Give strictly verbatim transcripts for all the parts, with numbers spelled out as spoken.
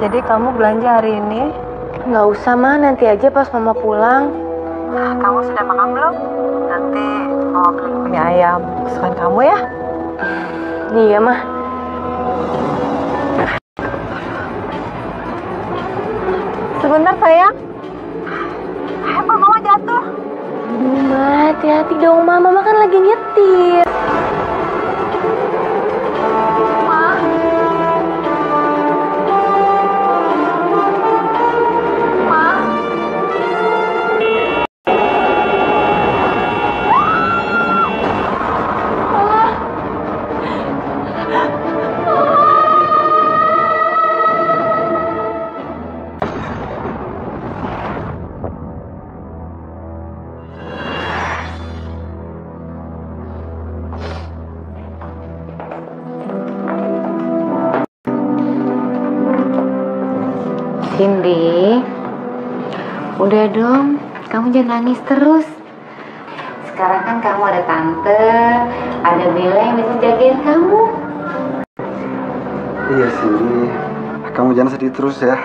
Jadi kamu belanja hari ini? Nggak usah, Ma. Nanti aja pas Mama pulang. Kamu sudah makan belum? Nanti mau beli mie ayam kesukaan kamu ya? Iya, Ma. Sebentar sayang. Handphone mama jatuh. Aduh, Ma, hati-hati dong, Ma. Mama kan lagi nyetir. Cindy, udah dong, kamu jangan nangis terus. Sekarang kan kamu ada tante, ada Bella yang bisa jagain kamu. Iya Cindy, kamu jangan sedih terus ya.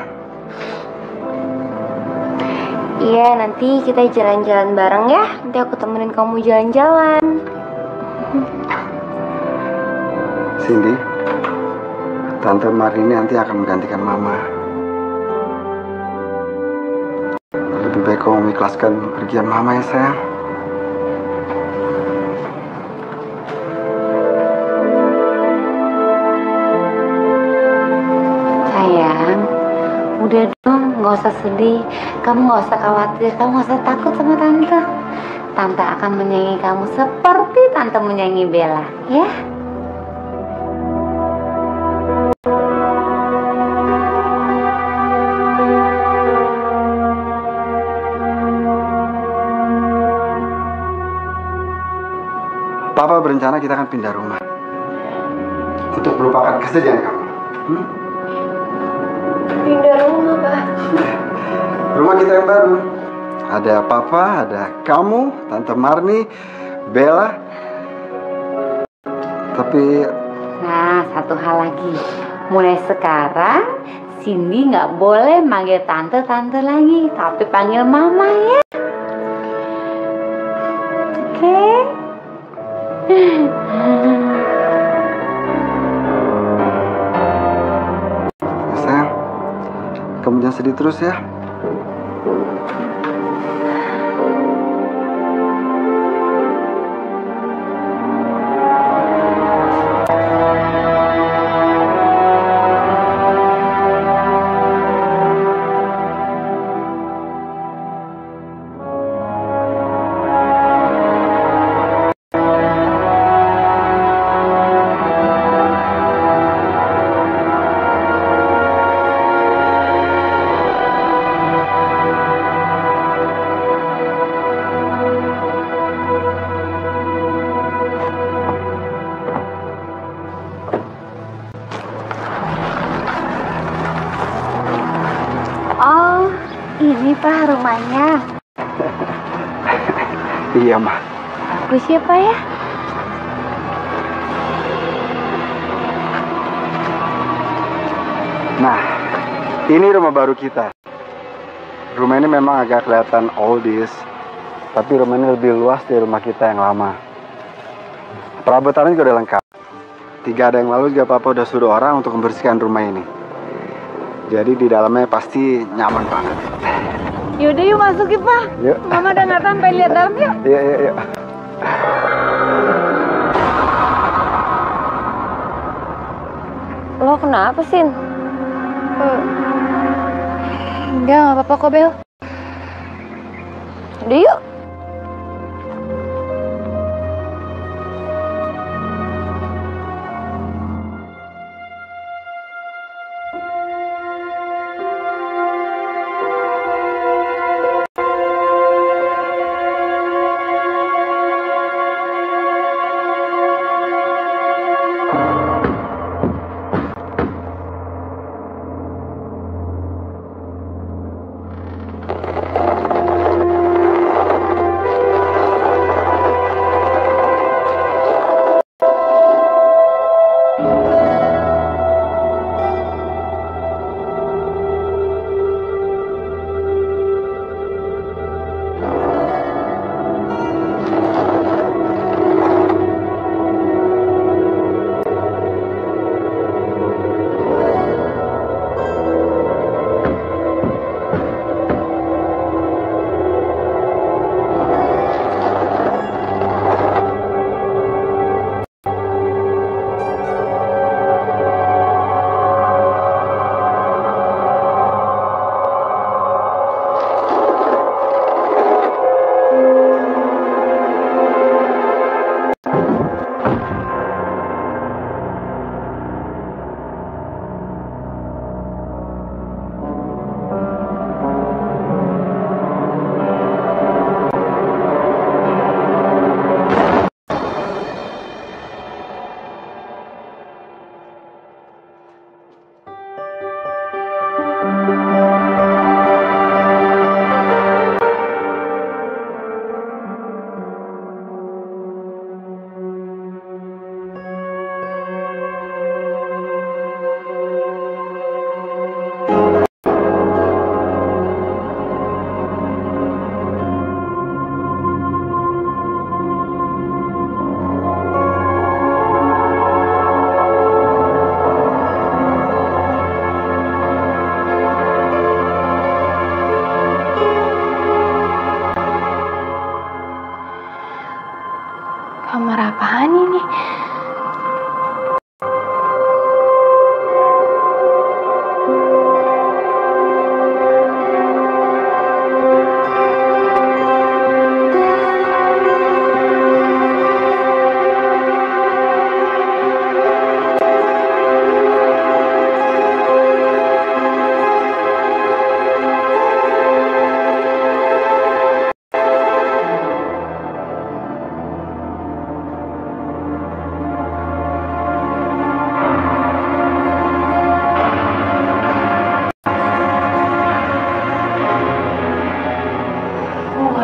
Iya, nanti kita jalan-jalan bareng ya. Nanti aku temenin kamu jalan-jalan. Cindy, Tante Marini nanti akan menggantikan Mama. Lebih baik kamu mengikhlaskan pergian Mama ya sayang. Sayang, udah dong, nggak usah sedih. Kamu nggak usah khawatir, kamu nggak usah takut sama tante. Tante akan menyayangi kamu seperti tante menyayangi Bella, ya. Papa berencana kita akan pindah rumah untuk melupakan kesedihan kamu. Hmm? Pindah rumah, Pak. Rumah kita yang baru. Ada Papa, ada kamu, Tante Marni, Bella. Tapi... Nah, satu hal lagi. Mulai sekarang, Cindy nggak boleh manggil tante-tante lagi, tapi panggil Mama ya. Oke? Okay? Sayang, kamu jangan sedih terus ya. Ini Pak rumahnya. Iya, Ma. Bagus ya, Pak ya? Nah, ini rumah baru kita. Rumah ini memang agak kelihatan oldies, tapi rumah ini lebih luas dari rumah kita yang lama. Perabotannya juga udah lengkap. Tiga hari yang lalu juga Papa udah suruh orang untuk membersihkan rumah ini. Jadi di dalamnya pasti nyaman banget. Yaudah yuk masuk ya, Pak. Yuk. Mama dan Nathan pengen lihat dalam yuk. Iya, iya, iya. Lo kenapa, Sin? Uh, enggak, nggak apa-apa kok, Bel. Udah yuk.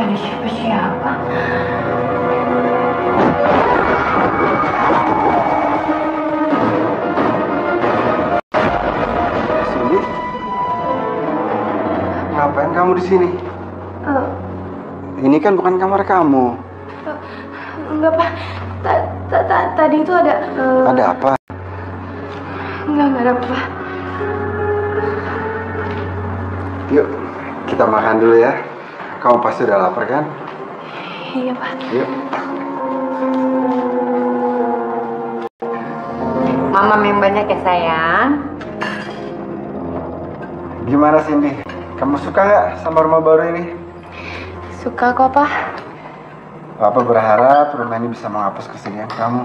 ada siapa-siapa. Cindy, ngapain kamu di sini? Uh, Ini kan bukan kamar kamu. uh, enggak, Pak. Ta- ta- ta- Tadi itu ada... uh, Ada apa? Enggak, enggak ada apa. Yuk, kita makan dulu ya. Kamu pasti udah lapar kan? Iya, Pak. Yuk. Mama yang banyak ya sayang. Gimana Cindy? Kamu suka nggak sama rumah baru ini? Suka kok, Pak. Papa berharap rumah ini bisa menghapus kesedihan kamu.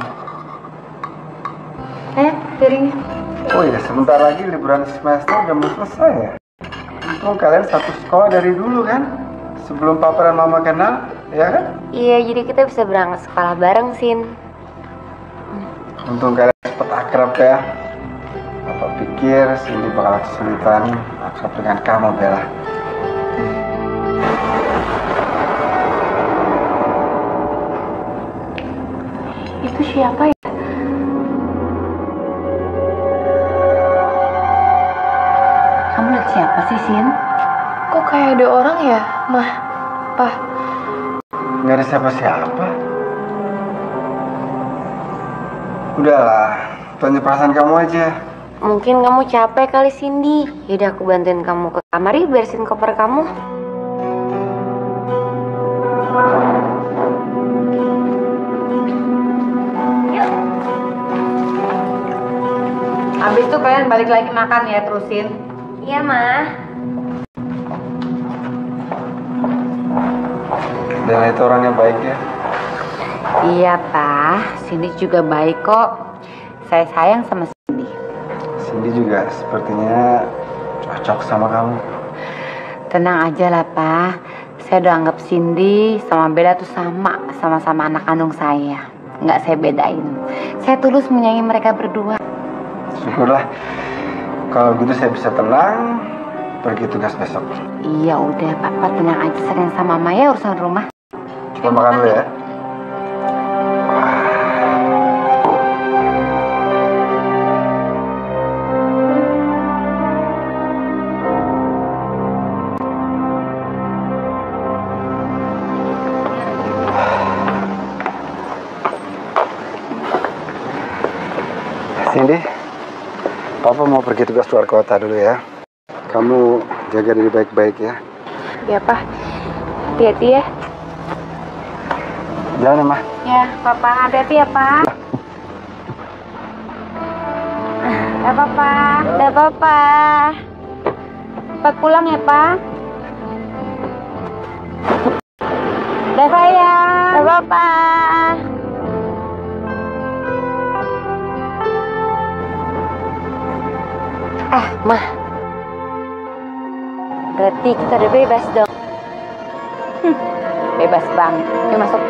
Eh, piringnya. Oh iya, sebentar lagi liburan semester udah mau selesai ya. Untung kalian satu sekolah dari dulu kan? Sebelum Papa dan Mama kenal, ya kan? Iya, jadi kita bisa berangkat sekolah bareng, Sin. Untung kalian cepet akrab ya. Papa pikir Cindy bakal kesulitan akrab dengan kamu, Bella. Itu siapa ya? Kamu lihat siapa sih, Sin? Kok kayak ada orang ya, Mah? Pak? Nggak ada siapa-siapa. Udahlah, tanya perasaan kamu aja. Mungkin kamu capek kali, Cindy. Yaudah aku bantuin kamu ke kamar yuk, bersihin koper kamu. Habis itu kalian balik lagi makan ya, terusin. Iya, Mah. Bella itu orang yang baik ya. Iya, Pak. Cindy juga baik kok. Saya sayang sama Cindy. Cindy juga sepertinya cocok sama kamu. Tenang aja lah, Pak. Saya udah anggap Cindy sama Bella tuh sama, sama-sama anak kandung saya. Nggak saya bedain. Saya tulus menyayangi mereka berdua. Syukurlah. Kalau gitu saya bisa tenang pergi tugas besok. Iya udah, Papa tenang aja, sayang sama Mama ya urusan rumah. Kita makan dulu ya. Cindy, Papa mau pergi tugas luar kota dulu ya. Kamu jaga diri baik-baik ya. Iya, Pak. Hati-hati ya. Jalan ya, Ma. Ya, Papa hati-hati ya, Pak. Ya, Papa. Udah, Papa. Cepat pulang ya, Pak. Udah sayang. Udah, Papa. Ah, Mah. Berarti kita udah bebas dong. Hmm, bebas banget. Yuk masuk.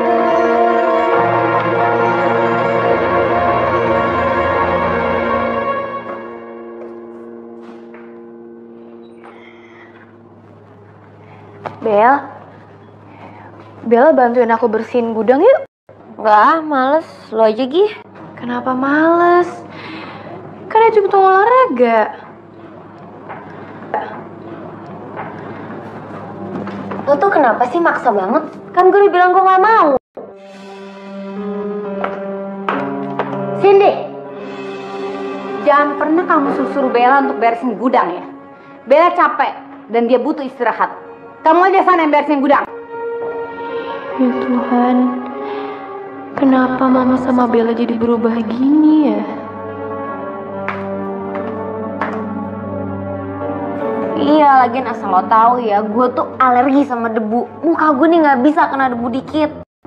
Bel. Bella bantuin aku bersihin gudang yuk. Enggak, males. Lo aja, Gi. Kenapa males? Kan itu butuh olahraga. Lo tuh kenapa sih maksa banget? Kan gue udah bilang gue gak mau. Cindy, jangan pernah kamu suruh Bella untuk beresin gudang ya. Bella capek dan dia butuh istirahat. Kamu aja sana yang beresin gudang. Ya Tuhan, kenapa Mama sama Bella jadi berubah gini ya? Iya, lagian asal lo tahu ya, gue tuh alergi sama debu. Muka gue nih nggak bisa kena debu dikit.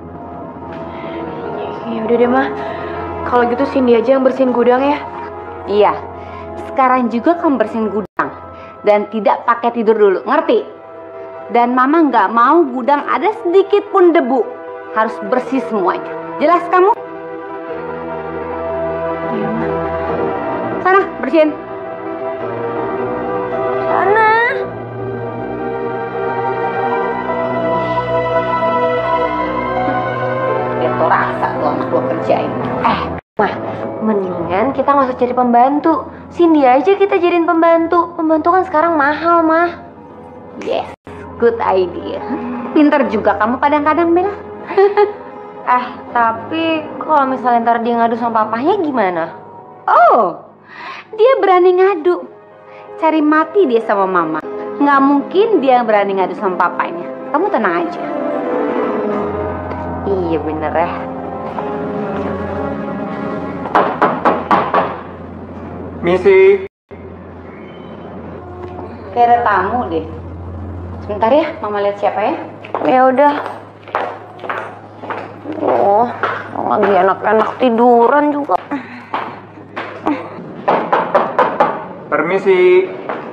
Ya udah deh, Mah. Kalau gitu Cindy aja yang bersihin gudang ya. Iya, sekarang juga kamu bersihin gudang dan tidak pakai tidur dulu, ngerti? Dan Mama nggak mau gudang ada sedikit pun debu, harus bersih semuanya. Jelas kamu? Iya, Mah. Sana bersihin. Sana. rasa tuh anak lo kerjain. Eh, Mah, mendingan kita nggak usah cari pembantu. Cindy aja kita jadiin pembantu. Pembantu kan sekarang mahal, Mah. Yes, good idea. Pinter juga kamu kadang-kadang, Bella. Eh, tapi kalau misalnya ntar dia ngadu sama papahnya gimana? Oh, dia berani ngadu. Cari mati dia sama mama. Nggak mungkin dia berani ngadu sama papanya. Kamu tenang aja. Iya bener ya. Misi. Kayak ada tamu deh. Sebentar ya, mama lihat siapa ya. Ya udah. Oh, lagi enak-enak tiduran juga. Permisi.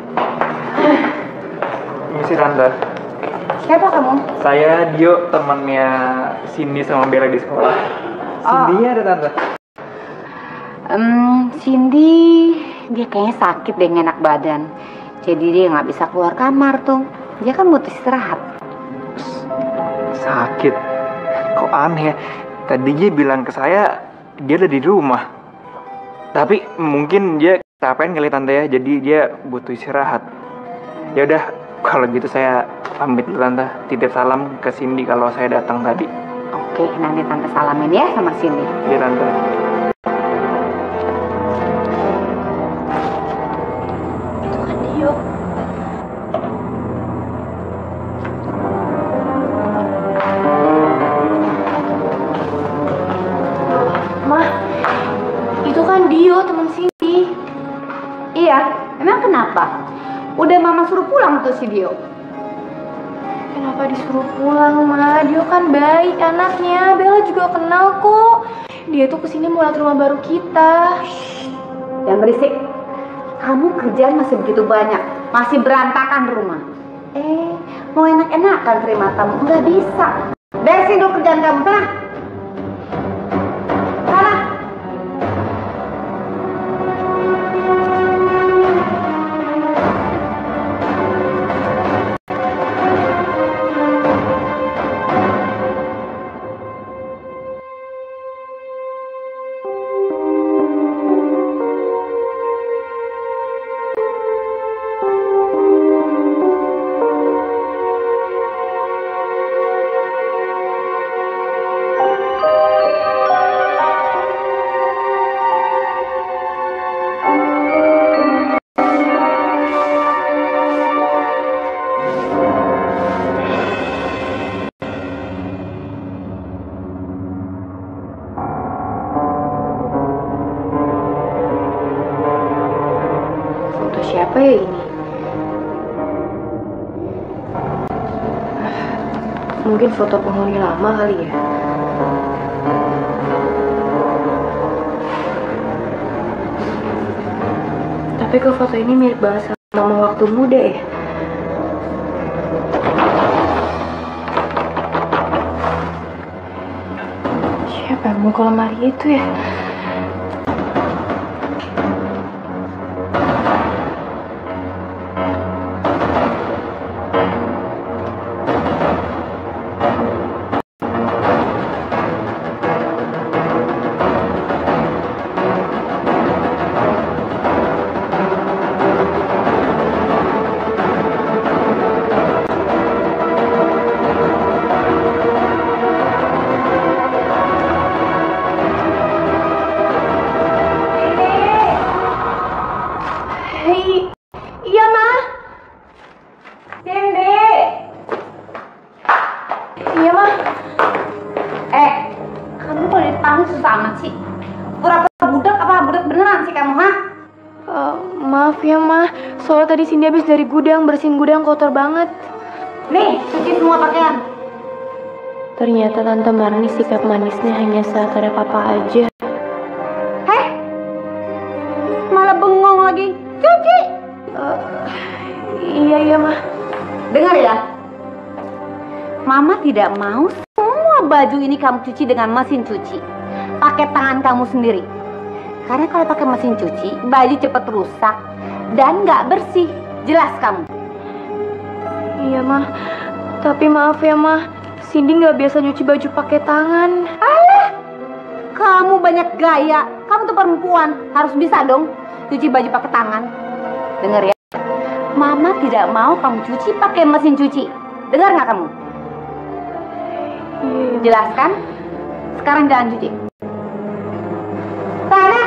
Permisi Tante. Siapa kamu? Saya Dio, temannya Cindy sama Bella di sekolah. Cindy ada Tante. Um, Cindy, dia kayaknya sakit deh, nggak enak badan. Jadi dia nggak bisa keluar kamar tuh. Dia kan butuh istirahat. Sakit. Kok aneh ya? Tadi dia bilang ke saya dia ada di rumah. Tapi mungkin dia capean kali Tante ya. Jadi dia butuh istirahat. Ya udah, kalau gitu saya pamit dulu Tante. Titip salam ke Cindy kalau saya datang tadi. Oke, nanti Tante salamin ya sama Cindy. Iya Tante. Yuk. Mah, itu kan Dio, teman Cindy. Iya, emang kenapa? Udah mama suruh pulang tuh si Dio. Kenapa disuruh pulang, Ma? Dio kan baik anaknya. Bella juga kenal kok. Dia tuh kesini mau lihat rumah baru kita. Jangan berisik. Kamu kerjaan masih begitu banyak, masih berantakan rumah. Eh, mau enak-enakan terima tamu, nggak bisa. Beresin dulu kerjaan kamu, sana. Sana. Siapa ya ini? Mungkin foto penghuni lama kali ya. Tapi kok foto ini mirip banget sama mama waktu muda ya? Siapa yang mau ke lemari itu ya? Iya, Ma. Cindy. Iya, Ma. Eh, kamu kalau dipanggil susah amat sih. Pura-pura budak apa budak beneran sih kamu, ha? Uh, maaf ya, Ma. Soalnya tadi Cindy habis dari gudang, bersihin gudang kotor banget. Nih, cuci semua pakaian. Ternyata Tante Marni sikap manisnya hanya saat ada papa aja. Heh, malah bengong lagi. Cuci. Uh, iya, iya, Ma. Dengar ya, Mama tidak mau semua baju ini kamu cuci dengan mesin cuci. Pakai tangan kamu sendiri. Karena kalau pakai mesin cuci, baju cepat rusak dan nggak bersih. Jelas kamu? Iya, Ma. Tapi maaf ya, Ma. Cindy nggak biasa nyuci baju pakai tangan. Alah, Kamu banyak gaya. Kamu tuh perempuan, harus bisa dong cuci baju pakai tangan. Dengar ya, Mama tidak mau kamu cuci pakai mesin cuci. Dengar nggak kamu? Jelaskan. Sekarang jalan cuci. Sana.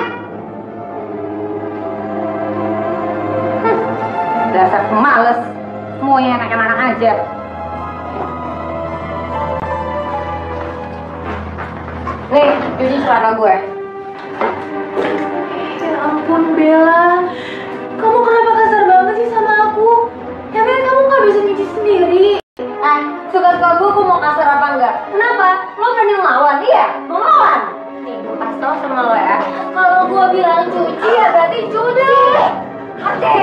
Hm, dasar pemalas. Mau yang enak-enak aja. Nih, cuci celana gue. Ya ampun Bella, kamu kenapa kasar banget sih sama aku? Ya kan kamu nggak bisa nyuci sendiri. Eh, suka-suka gue, gue mau kasar apa enggak? Kenapa? Lo berani ngelawan? Iya, mau ngelawan? Nih, gue kasih tau sama lo ya. Kalau gue bilang cuci, ya berarti cuci. Hati.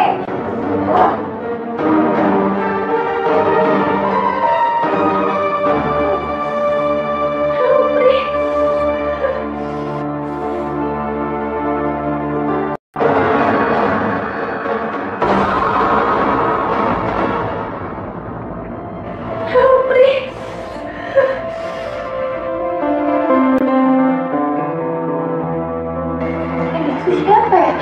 Siapa ya?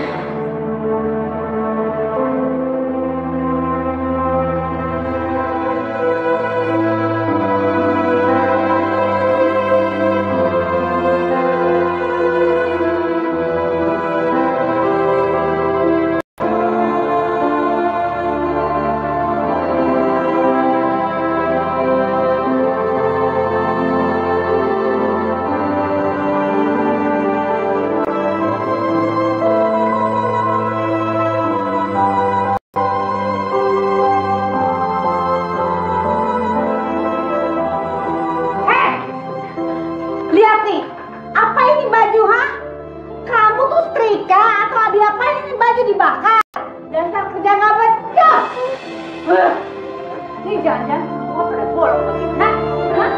Lihat nih, apa ini baju, ha? Kamu tuh setrika atau diapain ini baju dibakar? Dasar kerja nggak becus. Uh, Ini jangan-jangan semua pada bolong begini, ha? Hah?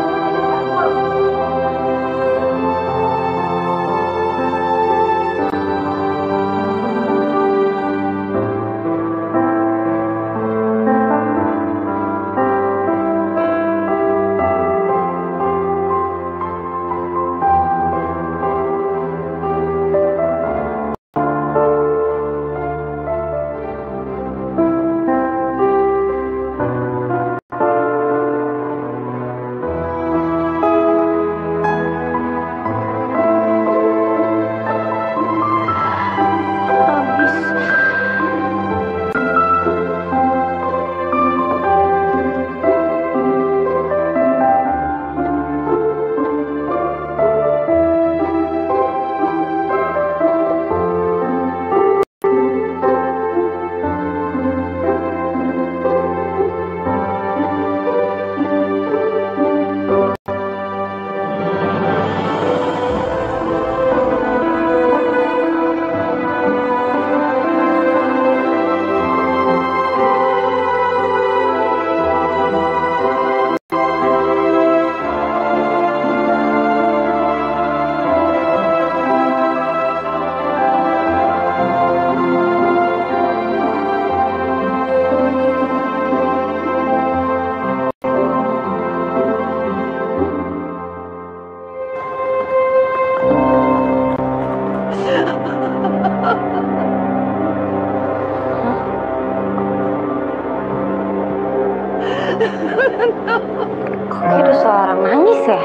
Kok kayak ada suara nangis ya?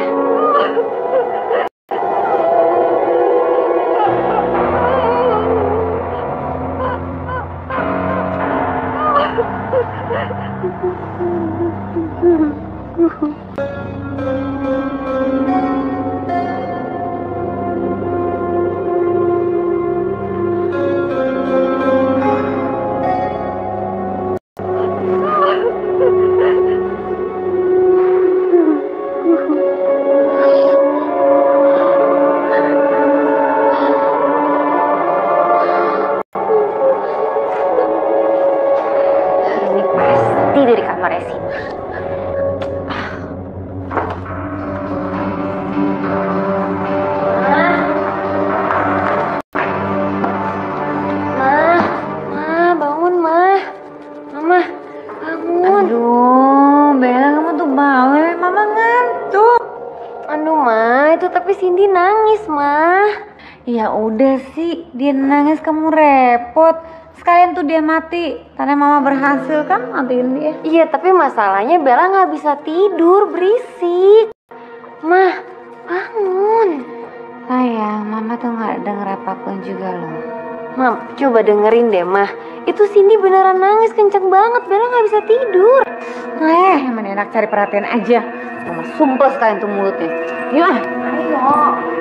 Ini pasti dari kamar Esi. bantu, tapi Cindy nangis, mah. Ya udah sih, dia nangis kamu repot. Sekalian tuh dia mati, karena mama berhasil kan matiin dia. Iya, tapi masalahnya Bella nggak bisa tidur, berisik. Mah, bangun. Sayang, mama tuh nggak denger apapun juga loh. Mam, coba dengerin deh, Mah. Itu Cindy beneran nangis kenceng banget, Bella nggak bisa tidur. Eh, emang enak cari perhatian aja. Mama sumpah sekalian tuh mulutnya. Yuk, ayo.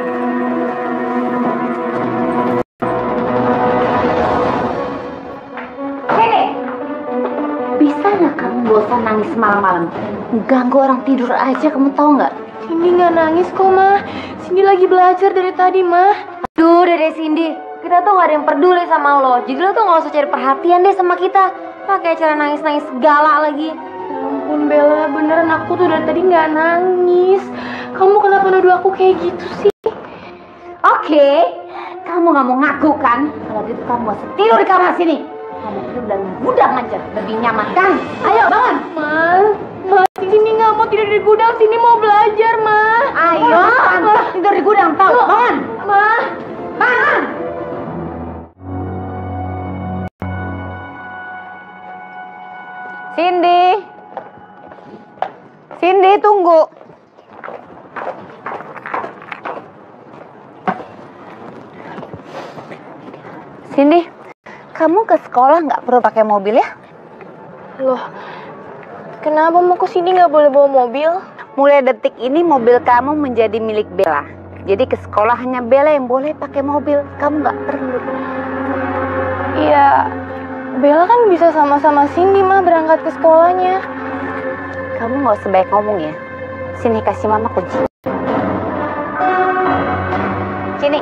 Bisa nggak kamu bosan nangis malam-malam? Ganggu orang tidur aja, kamu tahu nggak? Cindy nggak nangis kok, Mah. Cindy lagi belajar dari tadi, Mah. Aduh, Dede Cindy. Kita tuh nggak ada yang peduli sama lo. Jadi lo tuh nggak usah cari perhatian deh sama kita. Pakai cara nangis-nangis segala lagi. Ya ampun, Bella. Beneran aku tuh dari tadi nggak nangis. Kamu kenapa nuduh aku kayak gitu sih? Oke, kamu nggak mau ngaku kan? Kalau gitu kamu mau tidur di kamar sini. Kamu tidur dan gudang aja, lebih nyaman kan? Ayo bangun. Ma, Ma, Cindy nggak mau tidur di gudang, Cindy mau belajar, Ma. Ayo, antar tidur di gudang, tahu? Bangun. Ma, bangun. Cindy. Cindy, tunggu. Cindy, kamu ke sekolah nggak perlu pakai mobil ya? loh, kenapa mau ke sini nggak boleh bawa mobil? Mulai detik ini mobil kamu menjadi milik Bella. Jadi ke sekolah hanya Bella yang boleh pakai mobil. Kamu nggak perlu. Iya, Bella kan bisa sama-sama Cindy mah berangkat ke sekolahnya. Kamu nggak usah banyak ngomong ya. Sini kasih mama kunci. Sini.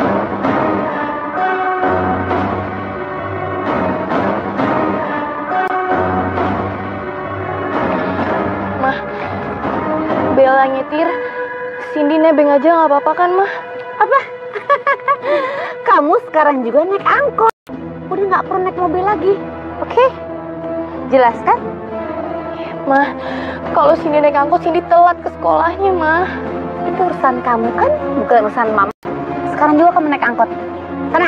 Mah, Bella nyetir, Cindy nebeng aja nggak apa-apa kan, Mah? Apa? Kamu sekarang juga naik angkot. Udah nggak perlu naik mobil lagi. Oke? Okay? Jelas kan? Mah, kalau Cindy naik angkot, Cindy telat ke sekolahnya, Mah. Itu urusan kamu kan, bukan urusan mama. Sekarang juga kamu naik angkot. Sana.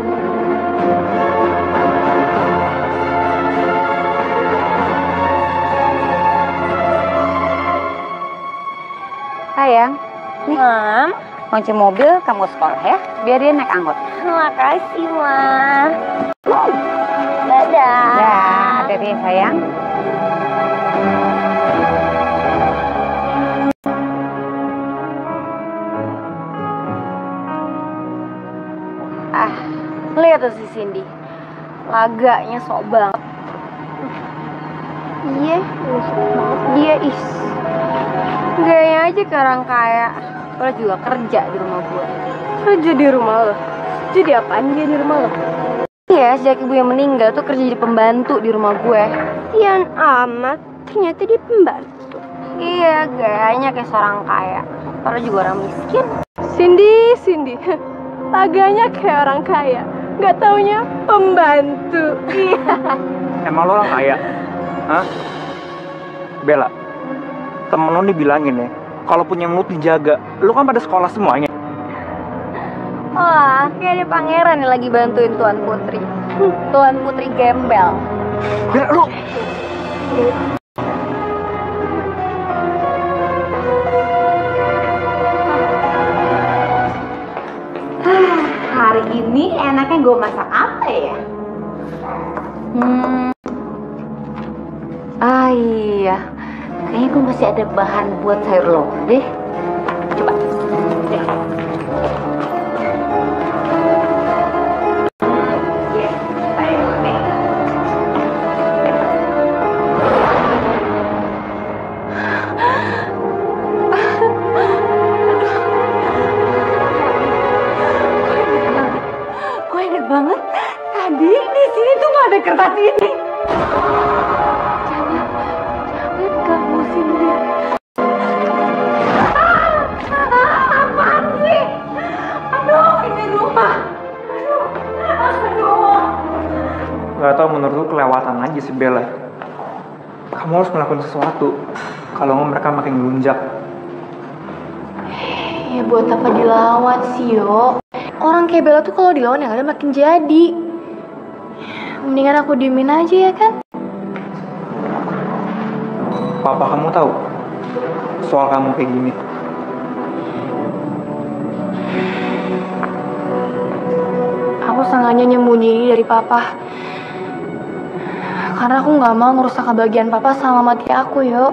Sayang, nih, Mam, kunci mobil kamu sekolah ya, biar dia naik angkot. makasih, Mah. Dadah. Dah, hati-hati ya, sayang. Ah, lihat tuh si Cindy. Laganya sok banget. Iya, sok banget. Dia is. Gayanya aja kayak orang kaya. Lo juga kerja di rumah gue. Kerja di rumah lo? Jadi apaan dia di rumah lo? Iya, sejak ibu yang meninggal tuh kerja jadi pembantu di rumah gue. Sian amat, ternyata dia pembantu. Iya, gayanya kayak seorang kaya. Padahal juga orang miskin. Cindy, Cindy. Laganya kayak orang kaya. Gak taunya pembantu. Iya. Emang lo orang kaya? Hah? Bella, temen lo dibilangin ya, kalau punya mulut dijaga. Lo kan pada sekolah semuanya. Wah, kayak ada pangeran yang lagi bantuin Tuan Putri. Tuan Putri gembel. Bella, lo... Hari ini enaknya gue masak apa ya? Hmm. Ah iya, kayaknya gue masih ada bahan buat sayur lodeh. Coba. Deh. Yes, sayur lodeh. Gue inget banget. Tadi di sini tuh nggak ada kertas ini. Jangan, jangan kamu Cindy. Apaan sih? Aduh, ini rumah. Aduh, aduh. Gak tau, menurut lu kelewatan aja sih Bella. Kamu harus melakukan sesuatu. Kalau nggak mereka makin ngelunjak. Ya buat apa dilawan sih, yo? Orang kayak Bella tuh kalau dilawan yang ada makin jadi. Mendingan aku diemin aja ya kan? Papa kamu tahu soal kamu kayak gini? Aku sengaja nyembunyi dari papa. Karena aku nggak mau ngerusak kebahagiaan papa sama mati aku, yo.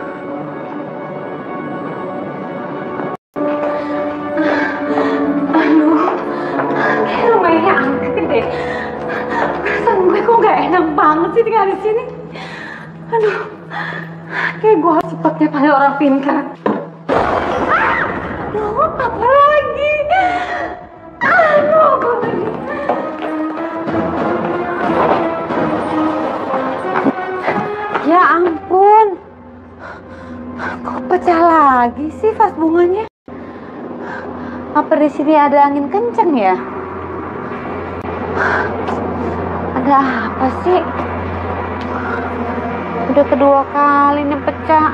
Aduh, kayak rumahnya angker deh. Perasaan gue kok nggak enak banget sih tinggal di sini. Aduh, kayak gue harus cepatnya panggil orang pintar. Aduh, apa lagi? Aduh, apa lagi? Ya ampun, kok pecah lagi sih vas bunganya? Apa di sini ada angin kenceng ya? Ada apa sih? Udah kedua kali nih pecah.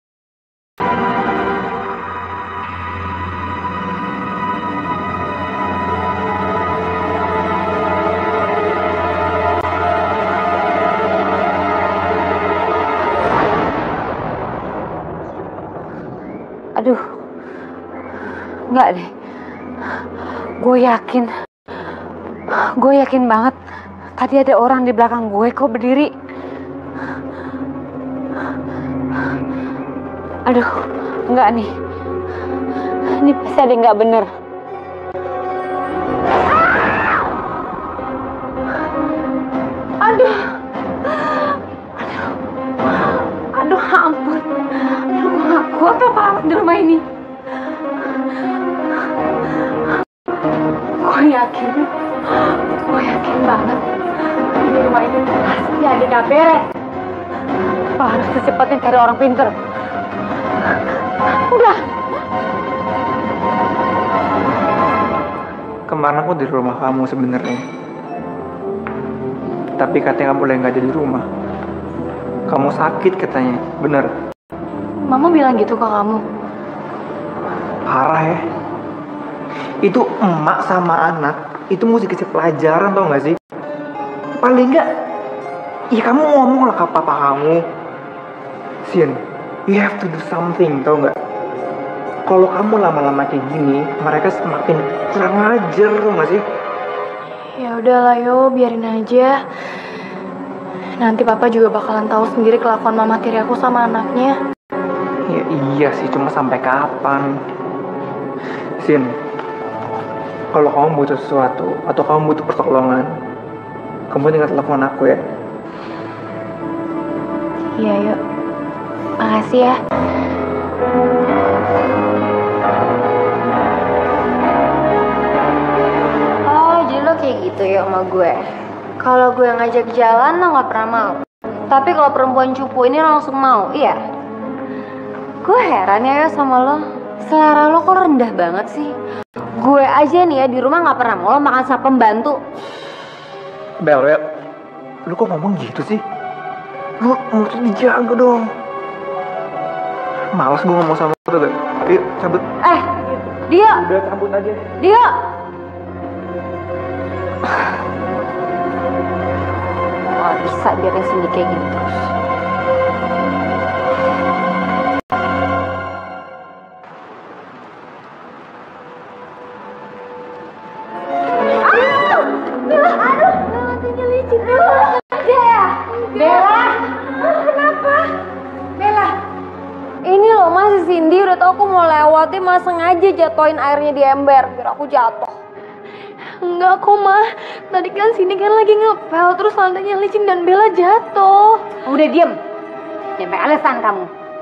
Aduh, enggak deh. Gue yakin, gue yakin banget tadi ada orang di belakang gue kok berdiri. Aduh, enggak nih. Ini pasti ada yang enggak bener. Aduh, aduh, aduh, ampun. Aduh, gue gak kuat apa-apa di rumah ini. Gue yakin, gue yakin banget di rumah ini pasti ada gak beres. Pak harus secepatnya cari orang pinter. Udah. Kemarin aku di rumah kamu sebenarnya. Tapi katanya kamu boleh nggak ada di rumah. Kamu sakit katanya, bener? Mama bilang gitu ke kamu. Parah ya. Itu emak sama anak, itu mesti kasih pelajaran tau gak sih? Paling nggak, ya kamu ngomong lah ke papa kamu. Sin, you have to do something, tau nggak? Kalau kamu lama-lama kayak gini, mereka semakin kurang ajar, tau gak sih? Ya udahlah yo, biarin aja. Nanti papa juga bakalan tahu sendiri kelakuan mama tiri aku sama anaknya. Ya iya sih, cuma sampai kapan? Sin, kalau kamu butuh sesuatu atau kamu butuh pertolongan, kamu tinggal telepon aku ya. Iya yuk, makasih ya. Oh, jadi lo kayak gitu ya sama gue. Kalau gue ngajak jalan lo nggak pernah mau. Tapi kalau perempuan cupu ini lo langsung mau, iya? Gue heran ya sama lo. Selera lo kok rendah banget sih. Gue aja nih ya di rumah nggak pernah mau lo makan sama pembantu. Bel, Bel, lu kok ngomong gitu sih? Lu mesti dijaga dong. Males gue ngomong sama lu tuh, Bel. Ayo, cabut. Eh, dia. Udah, cabut aja. Dia. Oh, bisa biarin Cindy kayak gini terus. Cindy udah tau aku mau lewatin, malah sengaja jatoin airnya di ember biar aku jatuh. Enggak kok mah, tadi kan Cindy kan lagi ngepel terus lantainya licin dan Bella jatuh. Udah diem, sampai alasan kamu.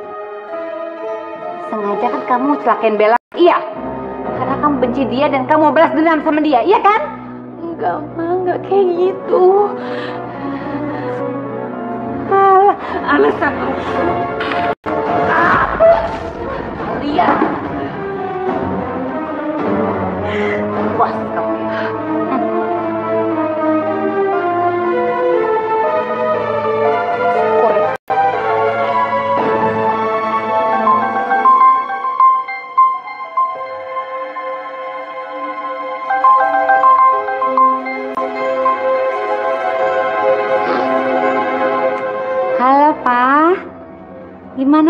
Sengaja kan kamu celakain Bella? Iya, karena kamu benci dia dan kamu mau balas dendam sama dia, iya kan? Enggak mah, enggak kayak gitu. Alah, alasan kamu. Lihat, puas kamu ya. Syukur ya.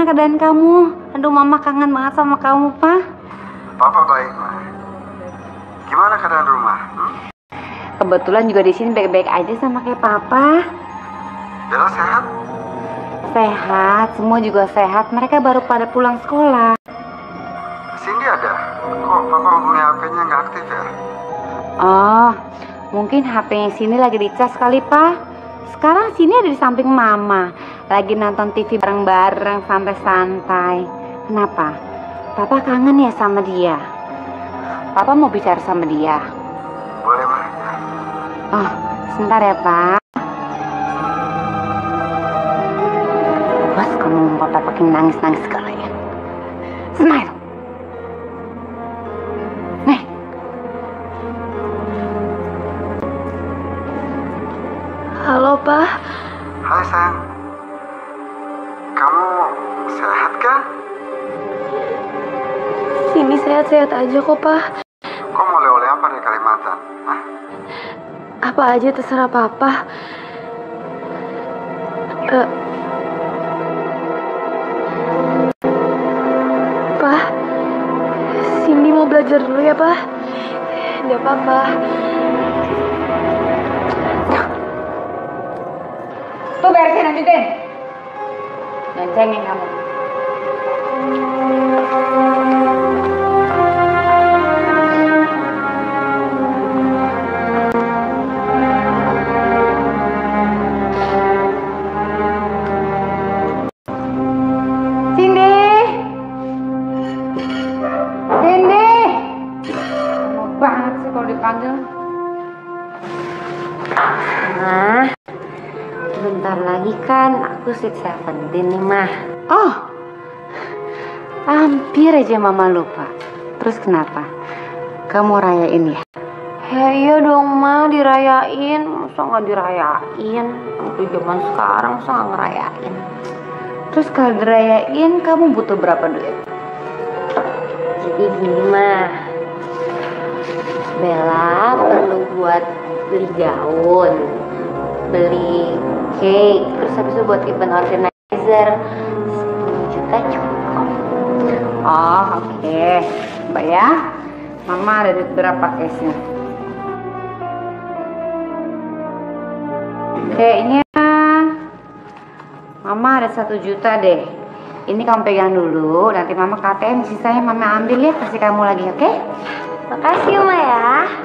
gimana keadaan kamu? Aduh, Mama kangen banget sama kamu, Pak. Papa baik, Ma. Gimana keadaan rumah? Hmm? Kebetulan juga di sini baik-baik aja sama kayak Papa. Bella sehat? Sehat, semua juga sehat. Mereka baru pada pulang sekolah. Cindy ada? Kok Papa hubungi H P-nya nggak aktif ya? Oh, mungkin H P-nya sini lagi dicas kali, Pak. Sekarang sini ada di samping Mama. Lagi nonton T V bareng-bareng, santai-santai. Kenapa? Papa kangen ya sama dia. Papa mau bicara sama dia. Boleh, Ma. Oh, sebentar ya, Pak. Bos, kamu Papa pakai nangis-nangis segala ya. Smile. Nih. Halo, Pak. Hai, sayang. Kamu sehat kan? Sini sehat-sehat aja kok, Pak. Kok mau oleh-oleh apa dari Kalimantan? Hah? Apa aja terserah Papa. Eh, Pak, Cindy mau belajar dulu ya, Pak. Nggak apa-apa. Tuh beresin lanjutin. Dan cengeng kamu. Cindy. Cindy. Lama banget sih kalau dipanggil. Nah. Bentar lagi kan aku sweet seventeen nih, Mah. Oh, hampir aja Mama lupa. Terus kenapa? Kamu rayain ya? Ya iya dong, Ma, dirayain. Masa nggak dirayain? Untuk zaman sekarang masa nggak ngerayain? Terus kalau dirayain kamu butuh berapa duit? Jadi gini, Ma. Bella perlu buat beli gaun, beli cake, terus habis itu buat event organizer. Sepuluh juta cukup. Oh, oke. Okay. Mbak ya, Mama ada duit berapa case-nya? Kayaknya Mama ada satu juta deh. Ini kamu pegang dulu, nanti Mama K T M, sisanya Mama ambil ya, kasih kamu lagi, oke? Okay? Makasih, Ma ya.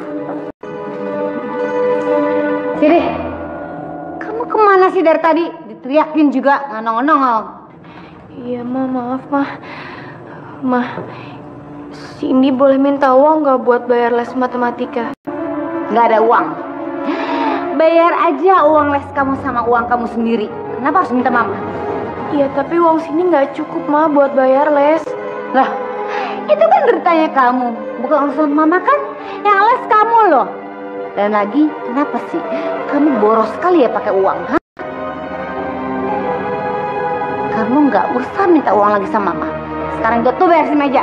Sini. Kamu kemana sih dari tadi? Diteriakin juga, nggak nongol-nongol. Iya, Ma, maaf, Ma. Ma, Cindy boleh minta uang nggak buat bayar les matematika? Nggak ada uang. Bayar aja uang les kamu sama uang kamu sendiri. Kenapa harus minta Mama? Iya, tapi uang sini nggak cukup, Ma, buat bayar les. Lah, itu kan beritanya kamu, bukan urusan Mama kan? Yang les kamu loh. Dan lagi, kenapa sih? Kamu boros sekali ya pakai uang, ha? Kamu nggak usah minta uang lagi sama Mama. Sekarang juga tuh beresin meja.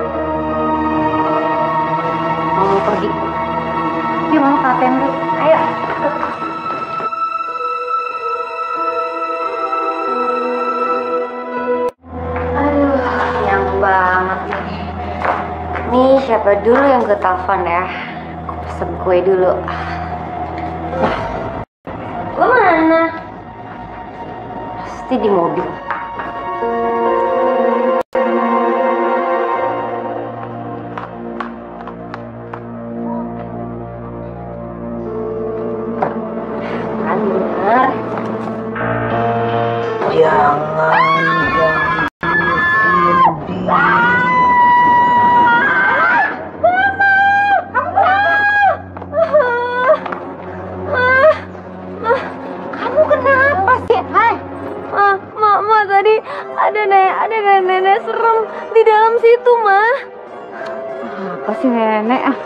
Mau pergi. Yuk, Mama K T M dulu. Ayo. Aduh, yang banget nih. Nih, siapa dulu yang gue telepon ya? Gue pesen kue dulu. Lo mana? Pasti di mobil. Bener. Jangan ganggu Cindy. Kamu kenapa sih? Hai. Ma, ma, ma, tadi ada nenek, ada nenek serem di dalam situ, Ma. Apa sih nenek? Ah.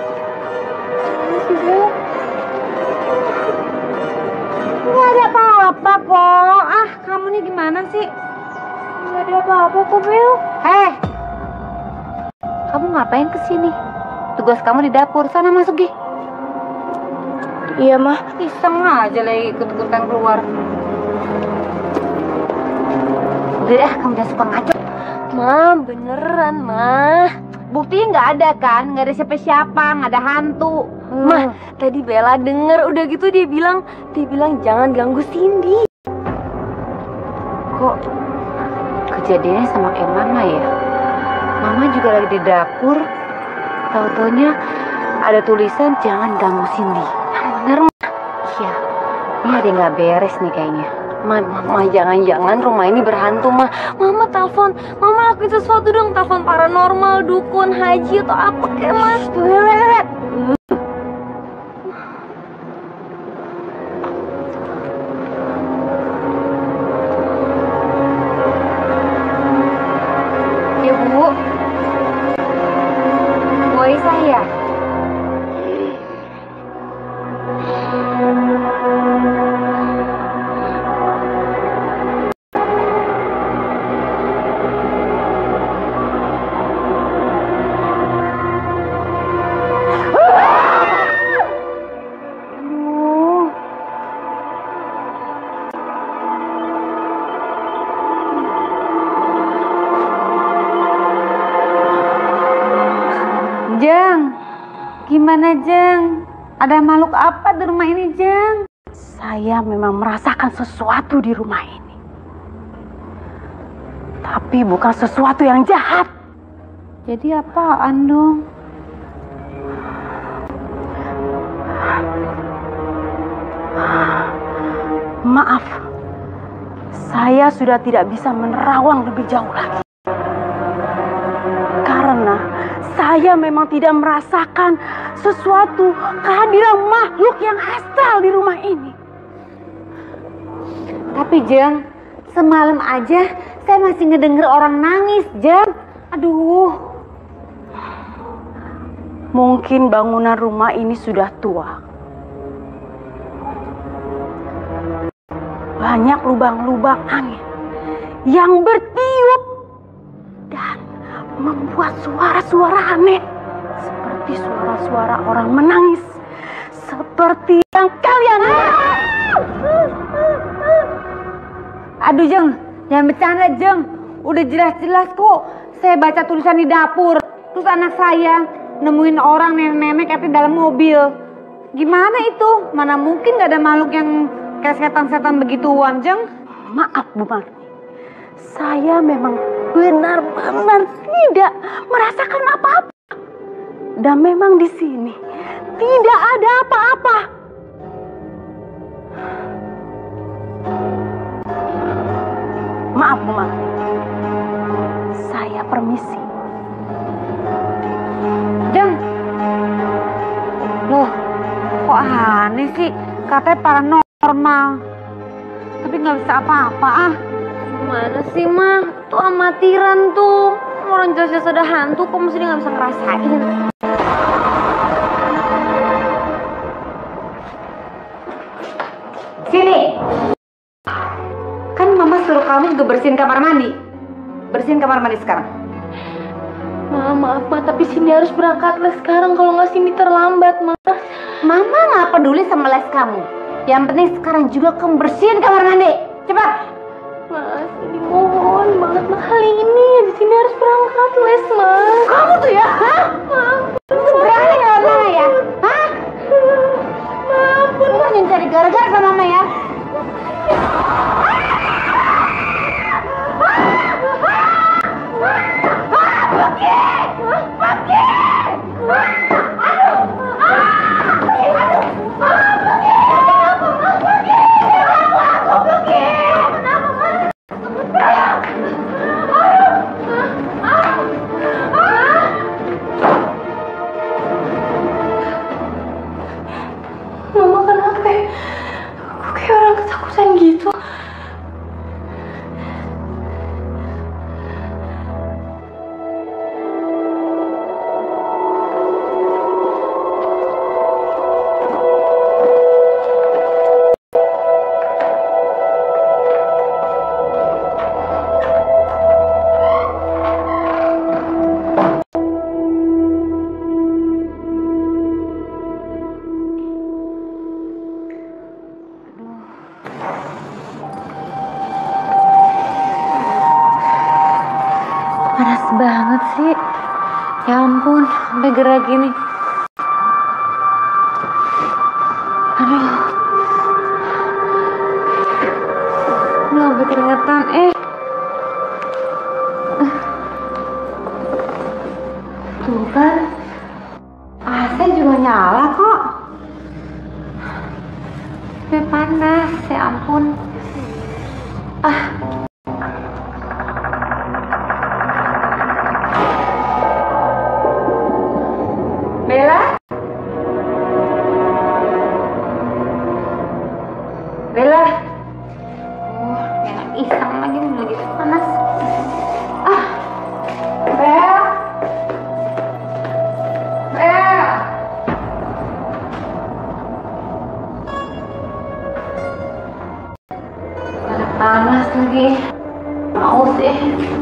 Nggak ada apa-apa kok. Ah, kamu nih gimana sih? Nggak ada apa-apa kok, Bel. Hei, kamu ngapain kesini? Tugas kamu di dapur. Sana masuk, Gi. Iya, Ma. Iseng aja lagi ikut-ikutan keluar. Udah deh, kamu jangan suka ngaco. Ma, beneran, Ma. Buktinya nggak ada kan? Nggak ada siapa-siapa, nggak ada hantu. Ma, tadi Bella denger, udah gitu dia bilang, dia bilang jangan ganggu Cindy. Kok kejadiannya sama kayak Mama ya? Mama juga lagi di dapur, tahu-taunya ada tulisan jangan ganggu Cindy. Yang bener, Ma. Iya, ini ada yang nggak beres nih kayaknya. Ma, Mama, jangan-jangan rumah ini berhantu, Ma. Mama telepon, Mama lakuin sesuatu dong, telepon paranormal, dukun, haji, atau apa kayak, Mas. Tuh, lihat. Ya, Bu. Bu Aisyah ya? Jeng, gimana Jeng? Ada makhluk apa di rumah ini Jeng? Saya memang merasakan sesuatu di rumah ini. Tapi bukan sesuatu yang jahat. Jadi apaan dong? Maaf, saya sudah tidak bisa menerawang lebih jauh lagi. Karena saya memang tidak merasakan sesuatu kehadiran makhluk yang astral di rumah ini. Tapi Jeng, semalam aja saya masih ngedenger orang nangis Jeng. Aduh. Mungkin bangunan rumah ini sudah tua. Banyak lubang-lubang angin yang bertiup dan membuat suara-suara aneh. Seperti suara-suara orang menangis. Seperti yang kalian lihat. Aduh Jeng, jangan bercanda Jeng. Udah jelas-jelas kok saya baca tulisan di dapur. Terus anak saya nemuin orang nenek-nenek katanya dalam mobil. Gimana itu? Mana mungkin gak ada makhluk yang kayak setan-setan begituan Jeng? Maaf Bu Marni, saya memang benar-benar tidak merasakan apa-apa. Dan memang di sini tidak ada apa-apa. Maaf Bu Marni, saya permisi. Jeng, loh kok aneh sih? Katanya paranormal, tapi nggak bisa apa-apa ah. Gimana sih, Ma? Tuh amatiran tuh. Orang jelas-jelas ada hantu, kok mesti dia nggak bisa ngerasain? Sini. Kan Mama suruh kamu juga bersihin kamar mandi. Bersihin kamar mandi sekarang. Ma, maaf, Ma, tapi Cindy harus berangkat les sekarang. Kalau nggak Cindy terlambat, Ma. Mama nggak peduli sama les kamu. Yang penting sekarang juga kamu bersihin kamar mandi. Cepat. Ma, Cindy mohon banget, Ma. Kali ini di sini harus berangkat les, Ma. Kamu tuh ya, hah? Kamu berani nggak Mama ya? Hah? Kamu jangan cari gara-gara sama Mama ya. Mama kenapa? Aku kayak orang ketakutan gitu. banget sih. Ya ampun, sampai gerak gini. Aduh. Udah sampai keringetan, eh. Tuh kan, A C juga nyala kok. Tapi panas, ya ampun. Ah. Bella? Bella? Oh, enak iseng lagi, lagi panas. Ah. Bella? Bella? Panas lagi. Mau sih.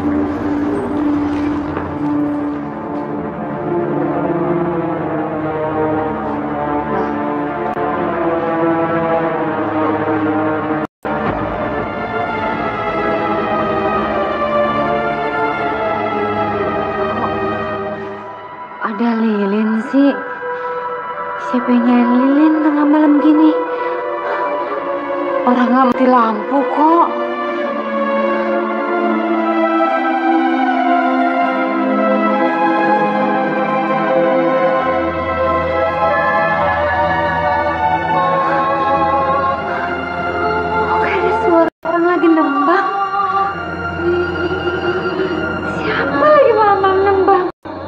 Ada lilin sih. Siapa yang nyalain lilin tengah malam gini? Orang nggak mati lampu kok. Kok kayak ada suara orang lagi nembang? Siapa lagi malam-malam nembang?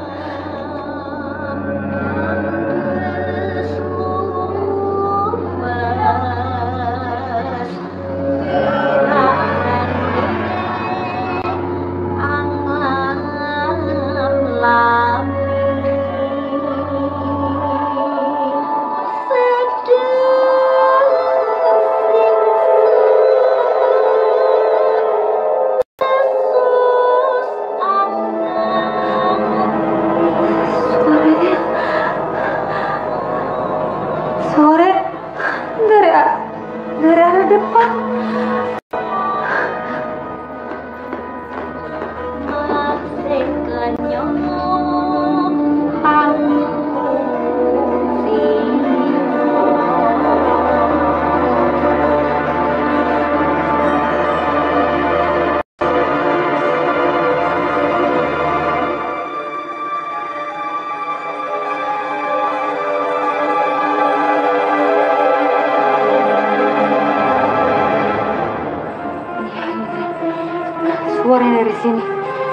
Sore dari dari arah depan. Suara dari sini.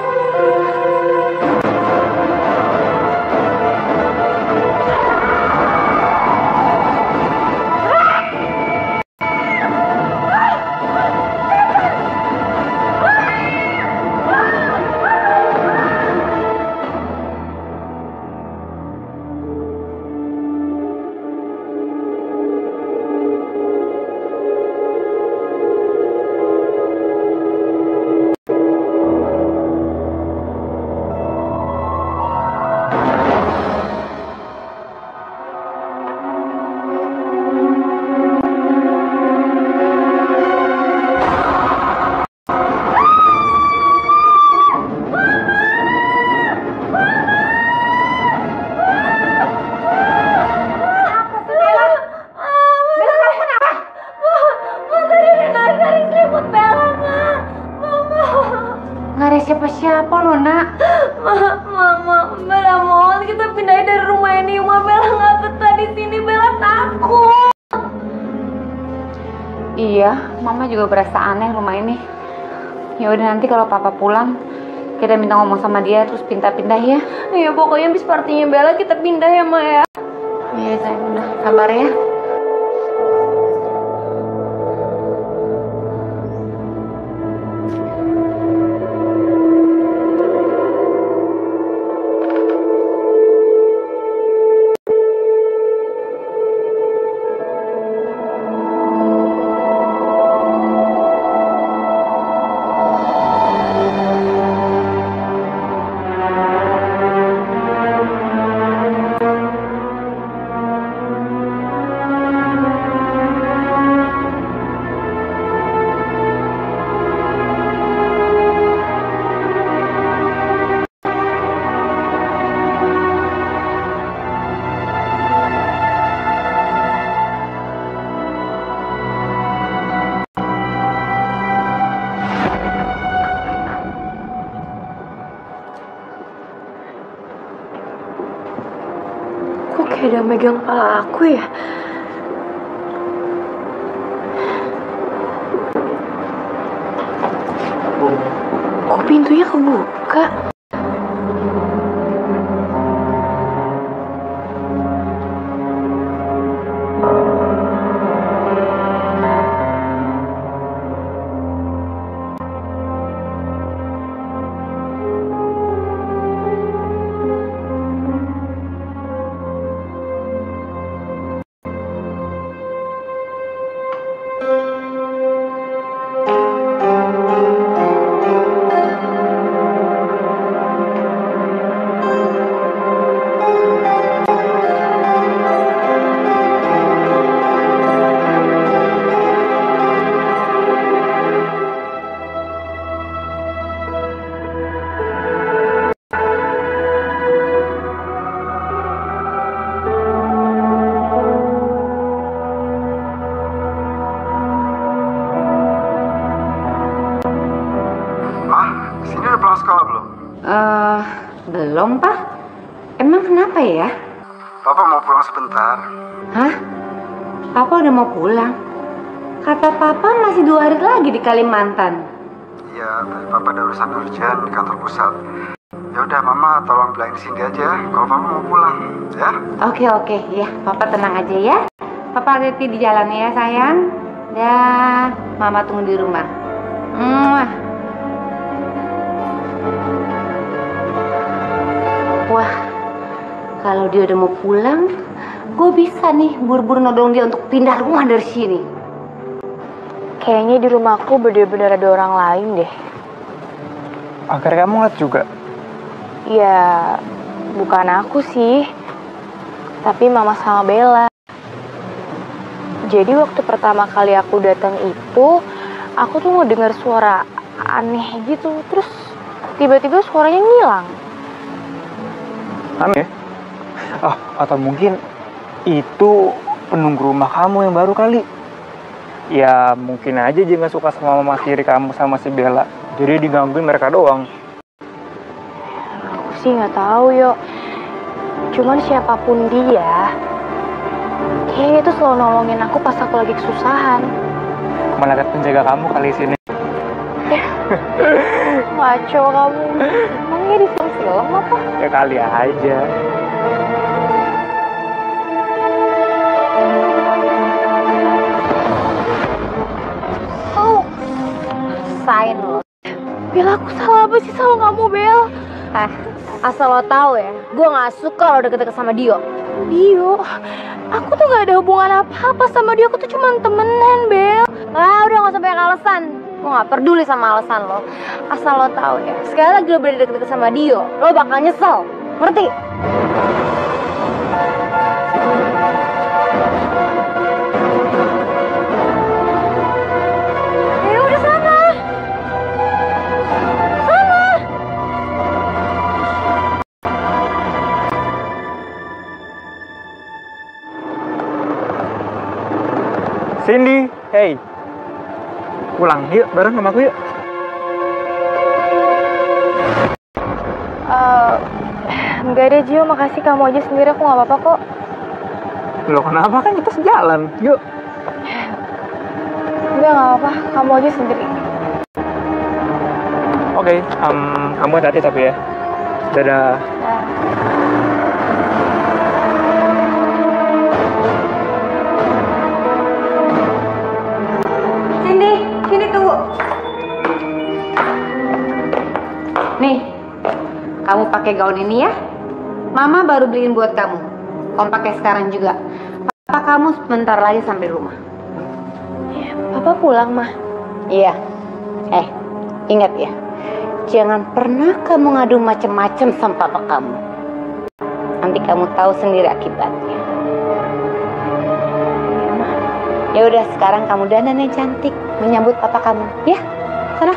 Nggak ada siapa-siapa loh, nak. Mama, Bella mohon kita pindahin dari rumah ini. Uma Bella nggak betah di sini. Bella takut. Iya, mama juga berasa aneh rumah ini. Ya udah, nanti kalau papa pulang kita minta ngomong sama dia terus pindah-pindah ya. Iya, pokoknya habis partinya Bella kita pindah ya, Ma ya. Iya sayang, udah sabar ya. Kayak ada megang kepala aku ya. Kok pintunya kebuka? Sekolah belum? Uh, belum, Pak. Emang kenapa ya? Papa mau pulang sebentar. Hah? Papa udah mau pulang? Kata Papa masih dua hari lagi di Kalimantan. Iya, tapi Papa ada urusan urgent di kantor pusat. Ya udah, Mama tolong bilangin di sini aja kalau Papa mau pulang, ya? Oke, oke. Ya, Papa tenang aja ya. Papa hati-hati di jalan ya, sayang. Dan Mama tunggu di rumah. Mwah. Wah, kalau dia udah mau pulang, gue bisa nih buru-buru nodong dia untuk pindah rumah dari sini. Kayaknya di rumahku bener-bener ada orang lain deh. Akhirnya kamu ngeliat juga? Ya, bukan aku sih, tapi Mama sama Bella. Jadi waktu pertama kali aku datang itu, aku tuh mau dengar suara aneh gitu, terus tiba-tiba suaranya ngilang. Aneh? Oh, atau mungkin itu penunggu rumah kamu yang baru kali. Ya mungkin aja dia gak suka sama mama tiri kamu sama si Bella. Jadi digangguin mereka doang. Aku sih gak tahu yo. Cuman siapapun dia, kayaknya itu selalu nolongin aku pas aku lagi kesusahan. Malaikat penjaga kamu kali sini. Ngaco kamu. Emangnya di film-film apa? Ya kali aja. Oh, sain lo. Bel, aku salah apa sih sama kamu, Bel? Eh, asal lo tahu ya, gue gak suka lo deket-deket sama Dio. Dio? Aku tuh gak ada hubungan apa-apa sama dia, aku tuh cuma temenan, Bel. Ah, udah gak usah banyak alasan. Gue gak peduli sama alasan lo. Asal lo tahu ya, sekali lagi lo berani deket-deket sama Dio, lo bakal nyesel. Ngerti? Ya udah sana. Sana. Cindy, hey. Pulang yuk, bareng sama aku yuk. Uh, enggak deh, Gio, makasih, kamu aja sendiri, aku gak apa-apa kok. Loh kenapa, kan kita sejalan, yuk. Enggak, gak apa-apa, kamu aja sendiri. Oke, okay, um, kamu hati-hati tapi ya. Dadah. Nah. Cindy, Cindy tunggu. Nih, kamu pakai gaun ini ya. Mama baru beliin buat kamu. Kamu pakai sekarang juga. Papa kamu sebentar lagi sampai rumah. Papa pulang, Mah? Iya. Eh, ingat ya. Jangan pernah kamu ngadu macem-macem sama papa kamu. Nanti kamu tahu sendiri akibatnya. Ya udah, sekarang kamu dandan yang cantik menyambut papa kamu, ya? Sana.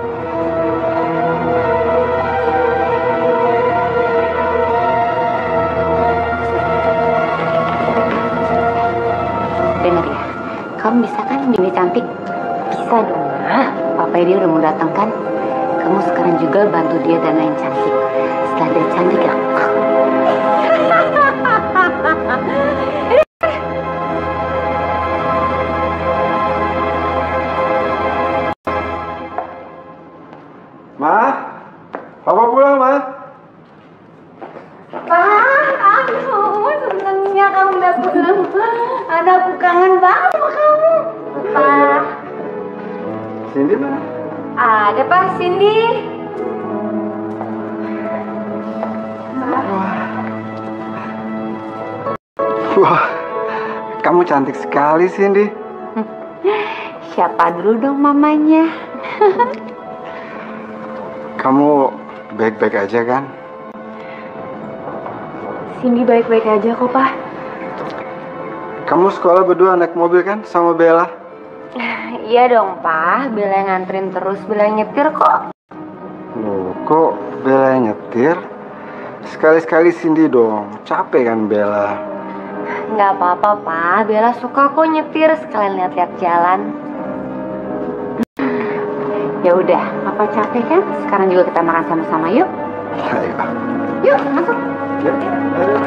Dengar ya, kamu bisa kan bini cantik? Bisa dong. Nah, papa dia udah mau datang kan? Kamu sekarang juga bantu dia dandan yang cantik. Setelah dia cantik ya. Cindy mana? Ada Pak, Cindy. Wah, kamu cantik sekali, Cindy. Siapa dulu dong mamanya? Kamu baik-baik aja kan? Cindy baik-baik aja kok, Pak. Kamu sekolah berdua naik mobil kan sama Bella? Iya dong, Pak. Bella yang nganterin terus, Bella yang nyetir kok. Loh, kok Bella yang nyetir? Sekali-sekali Cindy dong, capek kan Bella? Nggak apa-apa, Pak. Bella suka kok nyetir, sekalian lihat-lihat jalan. Ya udah, apa capek kan? Sekarang juga kita makan sama-sama yuk. Ayo. Yuk, masuk. Yuk, ayo.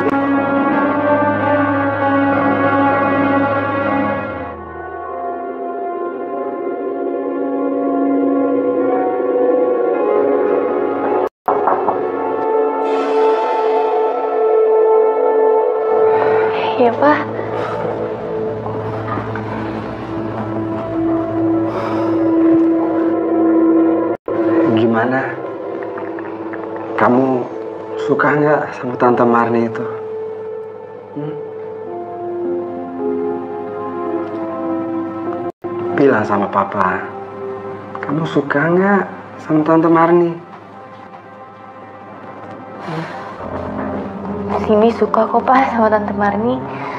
Iya, Pak. Gimana? Kamu suka nggak sama Tante Marni itu? Hmm? Bilang sama Papa, kamu suka nggak sama Tante Marni? Cindy suka kok, Pak, sama Tante Marni.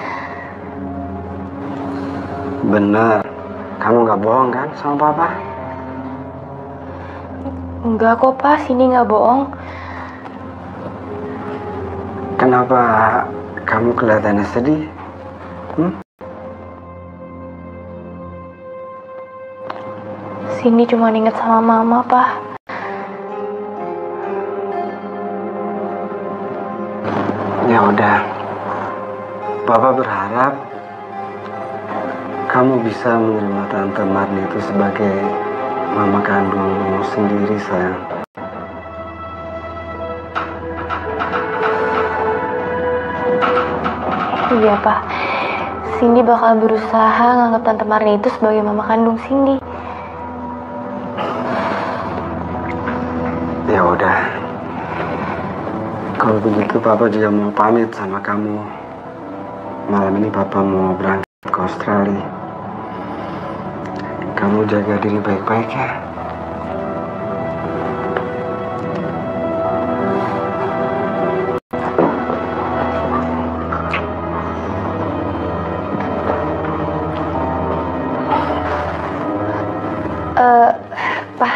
Bener, kamu nggak bohong kan sama Papa? Enggak kok, Pak. Cindy nggak bohong. Kenapa kamu kelihatannya sedih? Hmm? Cindy cuma inget sama Mama, Pak. Ya udah, Papa berharap kamu bisa menerima Tante Marni itu sebagai mama kandungmu sendiri, sayang. Iya, Pak. Cindy bakal berusaha nganggap Tante Marni itu sebagai mama kandung Cindy. Ya udah. Kalau begitu Papa juga mau pamit sama kamu. Malam ini Papa mau berangkat ke Australia. Kamu jaga diri baik-baik ya. Eh, Pak.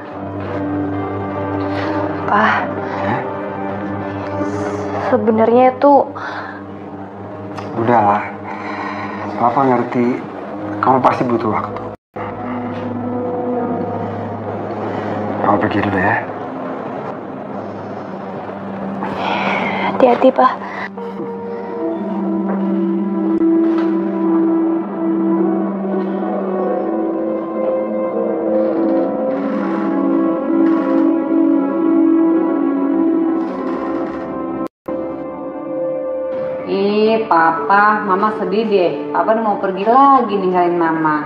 Pak. Ya? Sebenarnya tuh Udahlah. Papa ngerti kamu pasti butuh waktu. Kamu pergi dulu ya. hati-hati, Pak. Ih, Papa, Mama sedih deh. Papa udah mau pergi lagi ninggalin Mama.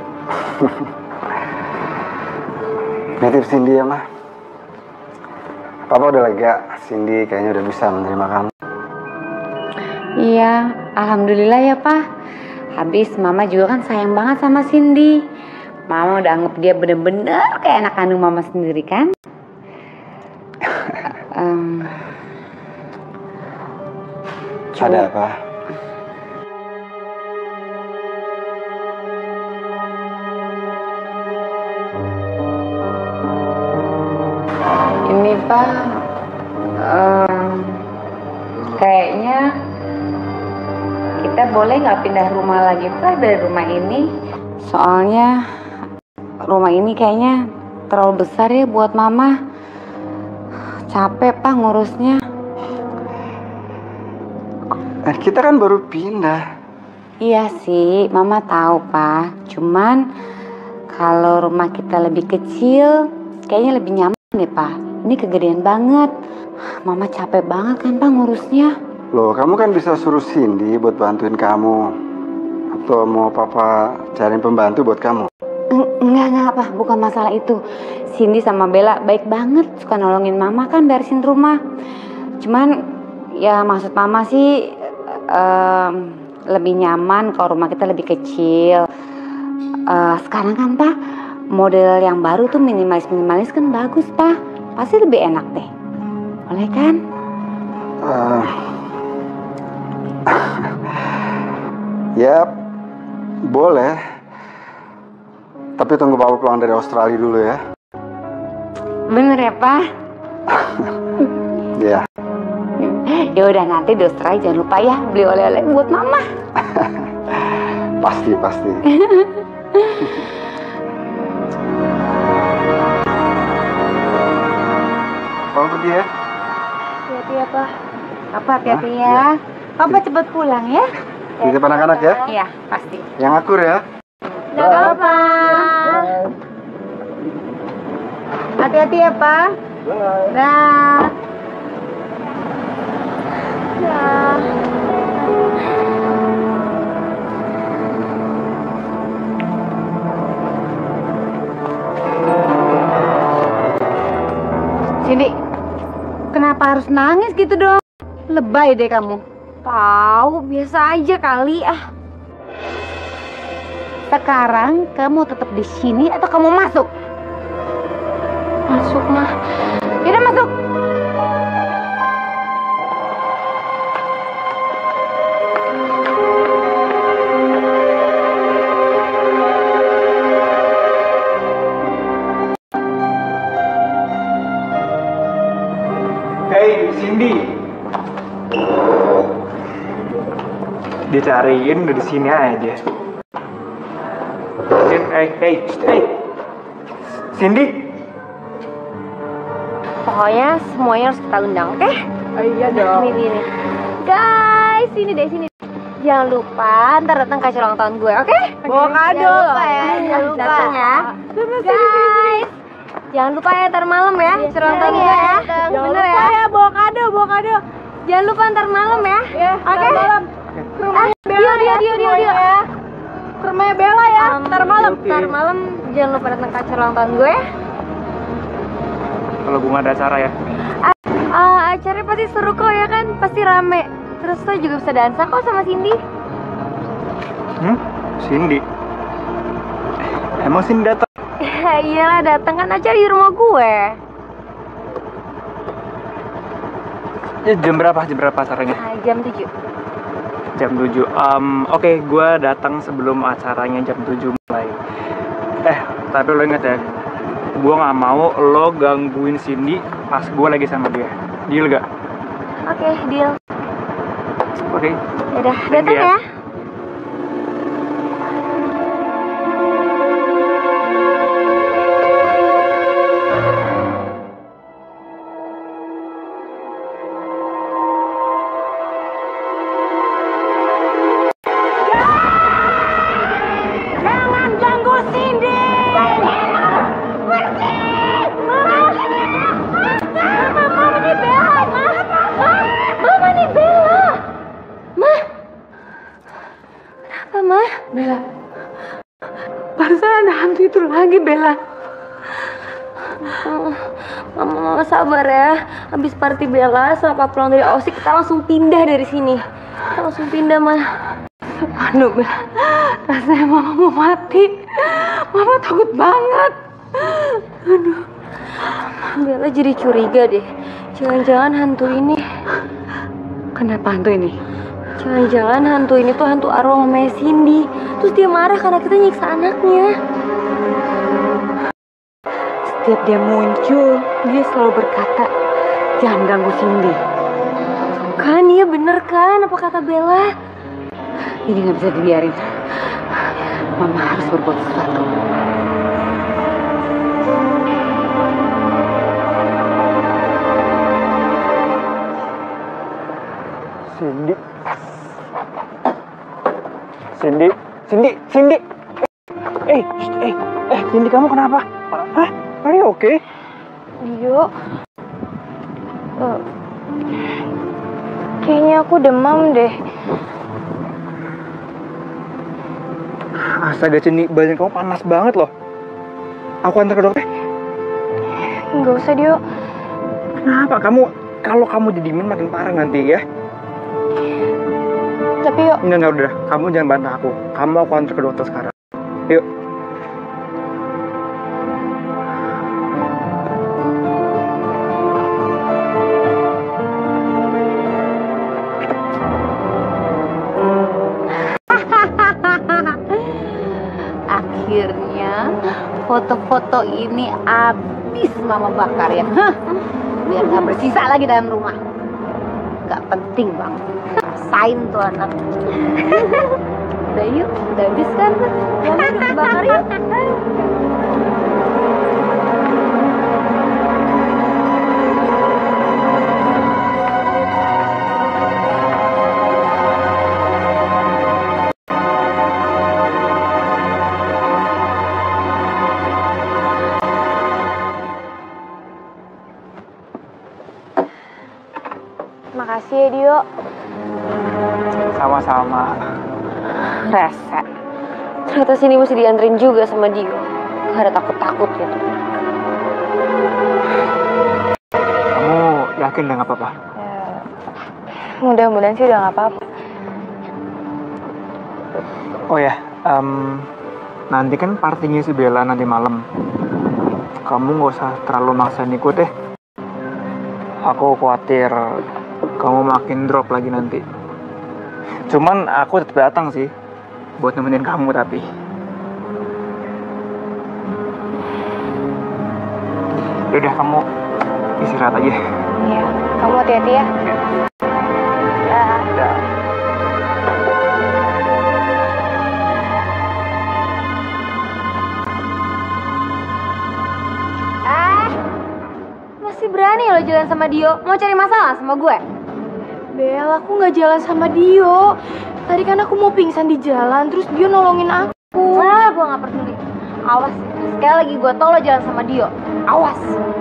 Nitip Cindy ya, Ma. Papa udah lega. Cindy kayaknya udah bisa menerima kamu. Iya, alhamdulillah ya, Pak. Habis Mama juga kan sayang banget sama Cindy. Mama udah anggap dia bener-bener kayak anak kandung Mama sendiri kan? um, Ada apa? Ini Pak, um, kayaknya kita boleh nggak pindah rumah lagi Pak dari rumah ini? Soalnya rumah ini kayaknya terlalu besar ya buat Mama. Capek Pak ngurusnya. Eh, kita kan baru pindah. Iya sih, Mama tahu Pak. Cuman kalau rumah kita lebih kecil, kayaknya lebih nyaman nih Pak. Ini kegedean banget. Mama capek banget kan Pak ngurusnya. Loh, kamu kan bisa suruh Cindy buat bantuin kamu. Atau mau Papa cariin pembantu buat kamu? Enggak, enggak apa, bukan masalah itu. Cindy sama Bella baik banget, suka nolongin Mama kan beresin rumah. Cuman ya maksud Mama sih um, lebih nyaman kalau rumah kita lebih kecil. Uh, sekarang kan Pak, model yang baru tuh minimalis-minimalis kan bagus Pak. Pasti lebih enak deh. Boleh kan? Uh, ya, boleh. Tapi tunggu Papa pulang dari Australia dulu ya. Bener ya Pak? Iya. Ya udah, nanti di Australia jangan lupa ya beli oleh-oleh buat Mama. Pasti, pasti. Papa pergi ya? Hati-hati ya, Pak. Papa hati-hati ya. Papa cepet pulang ya. Titip anak-anak ya? Iya, pasti. Yang akur ya? Dadah, Pak. Hati-hati ya, Pak. Dah. Ya. Cindy, kenapa harus nangis gitu dong? Lebay deh kamu. Tahu, biasa aja kali ah. Sekarang kamu tetap di sini atau kamu masuk? Masuk mah. Yaudah masuk. Hey, Cindy. Dicariin udah di sini aja. Hey, hey, hey. Cindy. Pokoknya semuanya harus kita undang, oke? Okay? Oh, iya dong. Ini gini. Guys, sini deh, sini. Jangan lupa ntar datang ke acara ulang tahun gue, oke? Okay? Bawa kado. Jangan lupa ya, jangan lupa. Datang ya. Guys, jangan lupa ya ntar malam ya, acara ulang tahun gue ya. Bener ya? ya bawa kado, bawa kado. Jangan lupa ntar malam ya. Ya, oke? malam. Ke rumahnya Bella Dio, Dio, ya, Dio, Dio, Dio. ya. Ke rumahnya Bella ya, Um, ntar malam. Ntar malam jangan lupa datang ke acara ulang tahun gue ya. Kalau gue nggak ada acara ya. Uh, acaranya pasti seru kok ya kan, pasti rame. Terus lo juga bisa dansa kok sama Cindy. Hmm? Cindy? Emang Cindy datang? Ya iyalah, datang kan acara di rumah gue. Ya, jam berapa? Jam berapa acaranya? Nah, jam tujuh. Jam tujuh. Um, Oke, okay, gue datang sebelum acaranya jam tujuh mulai. Eh, tapi lo inget ya, gue nggak mau lo gangguin Cindy pas gue lagi sama dia. Deal gak? Oke, okay, deal. Oke. Okay. Yaudah, datang ya. Jangan ganggu Cindy. Mama nih Bella, Ma. Mama nih Bella. Ma. Kenapa, Ma? Bella. Barusan ada hantu itu lagi, Bella. Mama, mama sabar ya. Habis party Bella sama Papa pulang dari Aussie, kita langsung pindah dari sini. Kita langsung pindah, Ma. Aduh, Bella. Rasanya mama mau mati. Mama takut banget. Aduh. Bella jadi curiga deh. Jangan-jangan hantu ini. Kenapa hantu ini? Jangan-jangan hantu ini tuh hantu arwah mamanya Cindy. Terus dia marah karena kita nyiksa anaknya. Setiap dia muncul, dia selalu berkata, jangan ganggu Cindy. Kan, iya bener kan? Apa kata Bella? Ini nggak bisa dibiarin. Mama harus berbuat sesuatu. Cindy. Cindy. Cindy. Cindy. Eh, eh, eh, Cindy kamu kenapa? Hah? Are you okay? Dio. Uh, kayaknya aku demam deh. Astaga, Cindy, badan kamu panas banget loh. Aku antar ke dokter. Nggak usah, Dio. Kenapa? Kamu, kalau kamu didiemin makin parah nanti ya. Tapi yuk. Enggak, enggak, udah. Kamu jangan bantah aku. Kamu aku antar ke dokter sekarang. Yuk. Akhirnya foto-foto ini habis mama bakar ya. Hah? Biar gak bersisa lagi dalam rumah. Gak penting banget. Rasain tuh anak. Udah yuk, udah habis kan? Mama udah bakar yuk. Makasih ya, Dio. Sama-sama. Rese. Ternyata sini mesti dianterin juga sama Dio. Gak ada takut-takut gitu. Kamu yakin udah gak apa-apa? Ya, mudah-mudahan sih udah gak apa-apa. Oh ya, um, nanti kan partinya si Bella nanti malam. Kamu gak usah terlalu maksain ikut deh. Aku khawatir kamu makin drop lagi nanti. Cuman aku tetap datang sih buat nemenin kamu tapi. Yaudah kamu istirahat aja. Iya, kamu hati-hati ya. Dah. Dah. Ah, masih berani lo jalan sama Dio? Mau cari masalah sama gue? Bel, aku nggak jalan sama Dio. Tadi kan aku mau pingsan di jalan, terus Dio nolongin aku. Ah, gue nggak peduli. Awas, sekali lagi gue tau lo jalan sama Dio. Awas.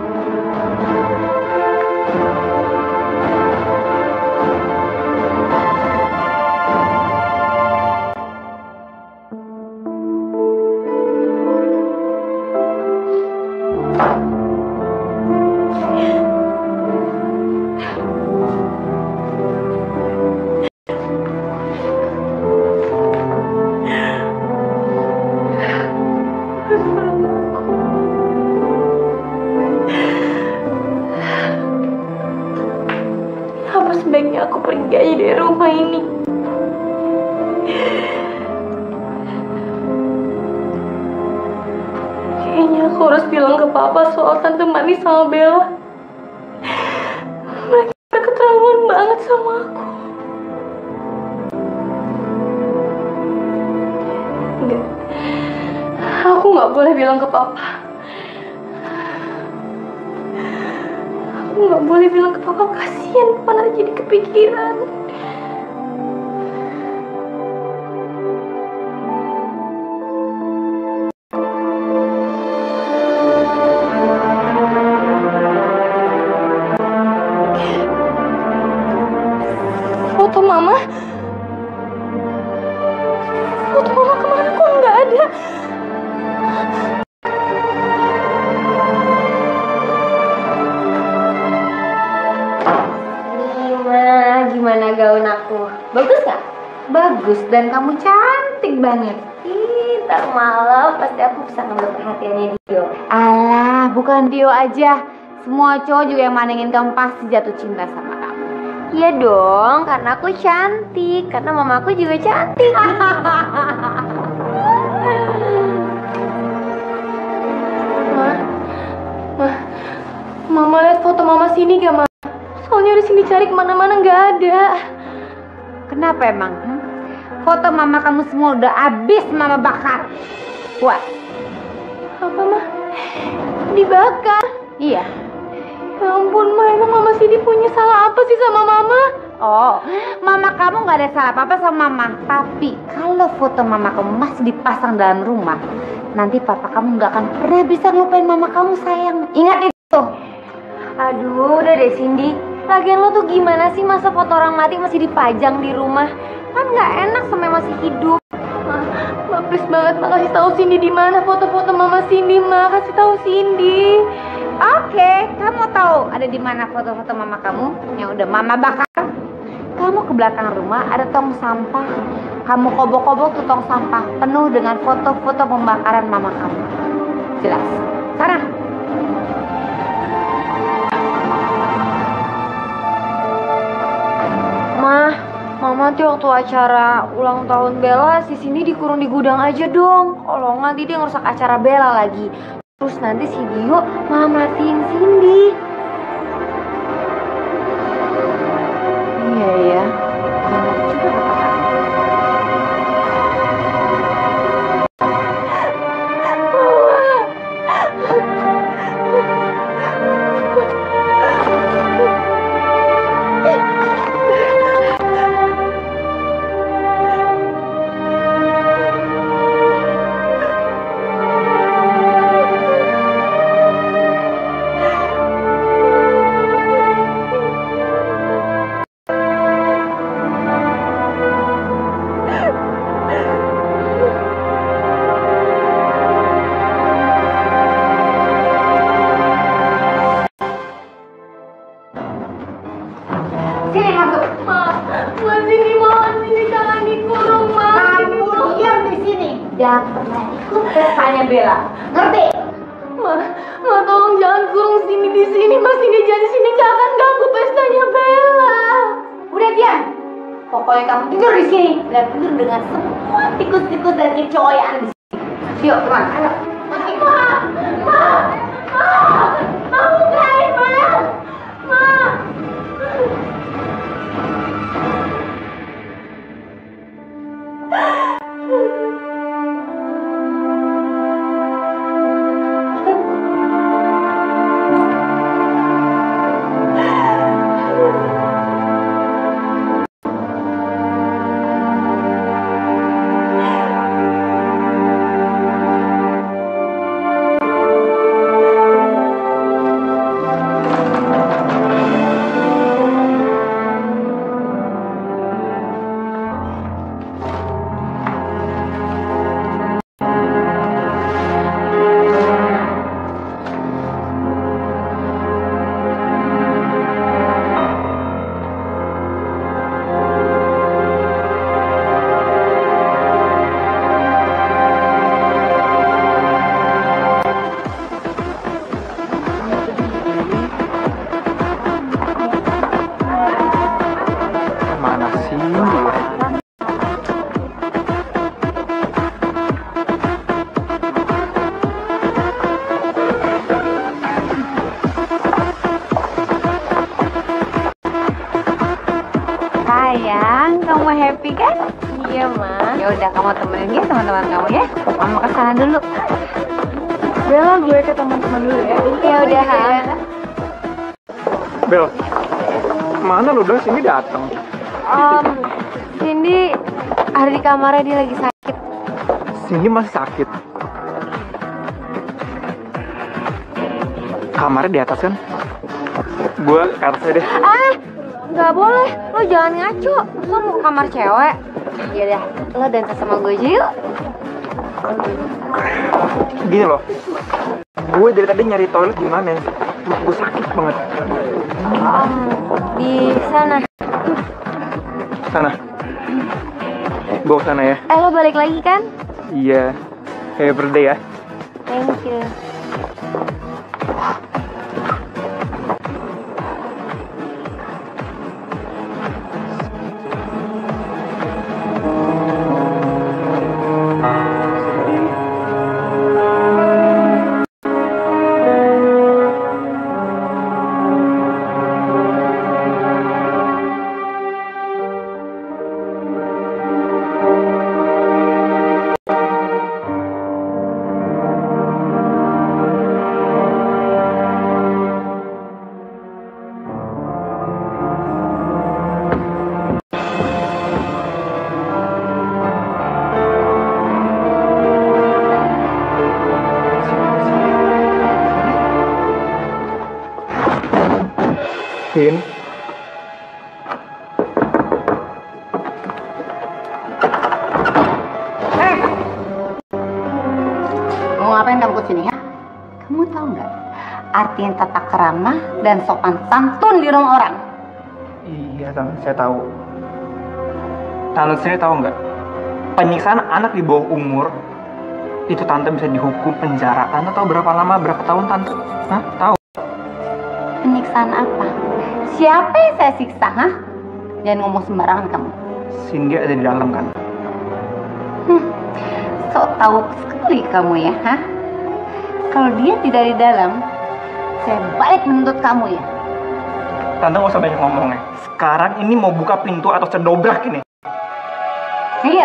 Apa sebaiknya aku pergi aja dari rumah ini? Kayaknya aku harus bilang ke papa soal tante Manis sama Bella. Mereka udah keterlaluan banget sama aku. Enggak, aku nggak boleh bilang ke papa. Aku nggak boleh bilang ke papa, kasihan papa nanti jadi kepikiran. Foto mama, foto mama kemana kok nggak ada? Gimana, gimana gaun aku? Bagus nggak? Bagus dan kamu cantik banget. Ih, ntar malam pasti aku bisa ngambil perhatiannya Dio. Alah, bukan Dio aja. Semua cowok juga yang mandangin kamu pasti jatuh cinta sama kamu. Iya dong, karena aku cantik. Karena mamaku juga cantik. Ma, ma, mama lihat foto mama sini gak, ma? Soalnya di sini cari kemana-mana nggak ada. Kenapa emang? Hmm? Foto mama kamu semua udah habis mama bakar. Wah, Apa, ma? Dibakar? iya. Ya ampun, ma, emang mama sini punya salah apa sih sama mama? Oh, mama kamu nggak ada salah apa-apa sama mama. Tapi kalau foto mama kamu masih dipasang dalam rumah, nanti papa kamu nggak akan pernah bisa ngelupain mama kamu sayang. Ingat itu. Aduh, udah deh Cindy. Lagian lo tuh gimana sih masa foto orang mati masih dipajang di rumah? Kan nggak enak sampai masih hidup. Ma, ma, please banget, Ma, kasih tahu Cindy di mana foto-foto Mama Cindy, Ma. Kasih tahu Cindy. Oke, kamu tahu ada di mana foto-foto mama kamu yang udah mama bakar? Kamu ke belakang rumah ada tong sampah. Kamu kobok-kobok tuh tong sampah penuh dengan foto-foto pembakaran mama kamu. Jelas. Sana. Ma, Mama tuh waktu acara ulang tahun Bella, si Cindy dikurung di gudang aja dong. Kalau nggak nanti dia ngerusak acara Bella lagi. Terus nanti si Dio malah matiin Cindy. Iya ya. Benar juga kata kamu. Sini masuk. Ma, Ma Cindy mohon, Cindy jangan dikurung, Ma. Kamu diam di sini. Jangan pernah ikut pestanya Bella. Ngerti? Ma, Ma tolong jangan kurung Cindy di sini, Ma. Cindy jangan di sini, jangan ganggu pestanya Bella. Udah diam. Pokoknya kamu tidur di sini dan tidur dengan semua tikus-tikus dan kecoyan di sini. Yuk, teman. Ayo. Masih. Ma, Ma, Ma, Ma bukain, Ma. Ma. Mana sih dia? Sayang, kamu happy kan? Iya, Ma. Ya udah, kamu temenin ya teman-teman kamu ya. Mama ke sana dulu. Bella, gue ke teman-teman dulu ya. Ya udah. Bel, mana lu udah sini datang? Um, Cindy ada di kamarnya, dia lagi sakit. Sini masih sakit. Kamarnya di atas kan? Gue ke atasnya deh. Ah, nggak boleh. Lo jangan ngaco. Lo mau ke kamar cewek. Ya udah, lo dansa sama gue aja yuk. Gini loh, gue dari tadi nyari toilet di mana? Gue sakit banget. Um, di sana. Sana. Gue ke sana ya. Eh, lo balik lagi kan? Iya. Happy birthday ya. Thank you. Tin. Eh, artinya tata kerama dan sopan santun di rumah orang. Iya, Tante, saya tahu. Tante, saya tahu nggak? Penyiksaan anak di bawah umur itu Tante bisa dihukum penjara. Tante tahu berapa lama, berapa tahun, Tante? Hah? Tahu? Penyiksaan apa? Siapa yang saya siksa, hah? Jangan ngomong sembarangan kamu. Cindy ada di dalam kan? Hmm, sok tahu sekali kamu ya, hah? Kalau dia tidak di dalam, saya balik menuntut kamu ya. Tante nggak usah banyak ngomong ya. Sekarang ini mau buka pintu atau saya dobrak ini. Iya.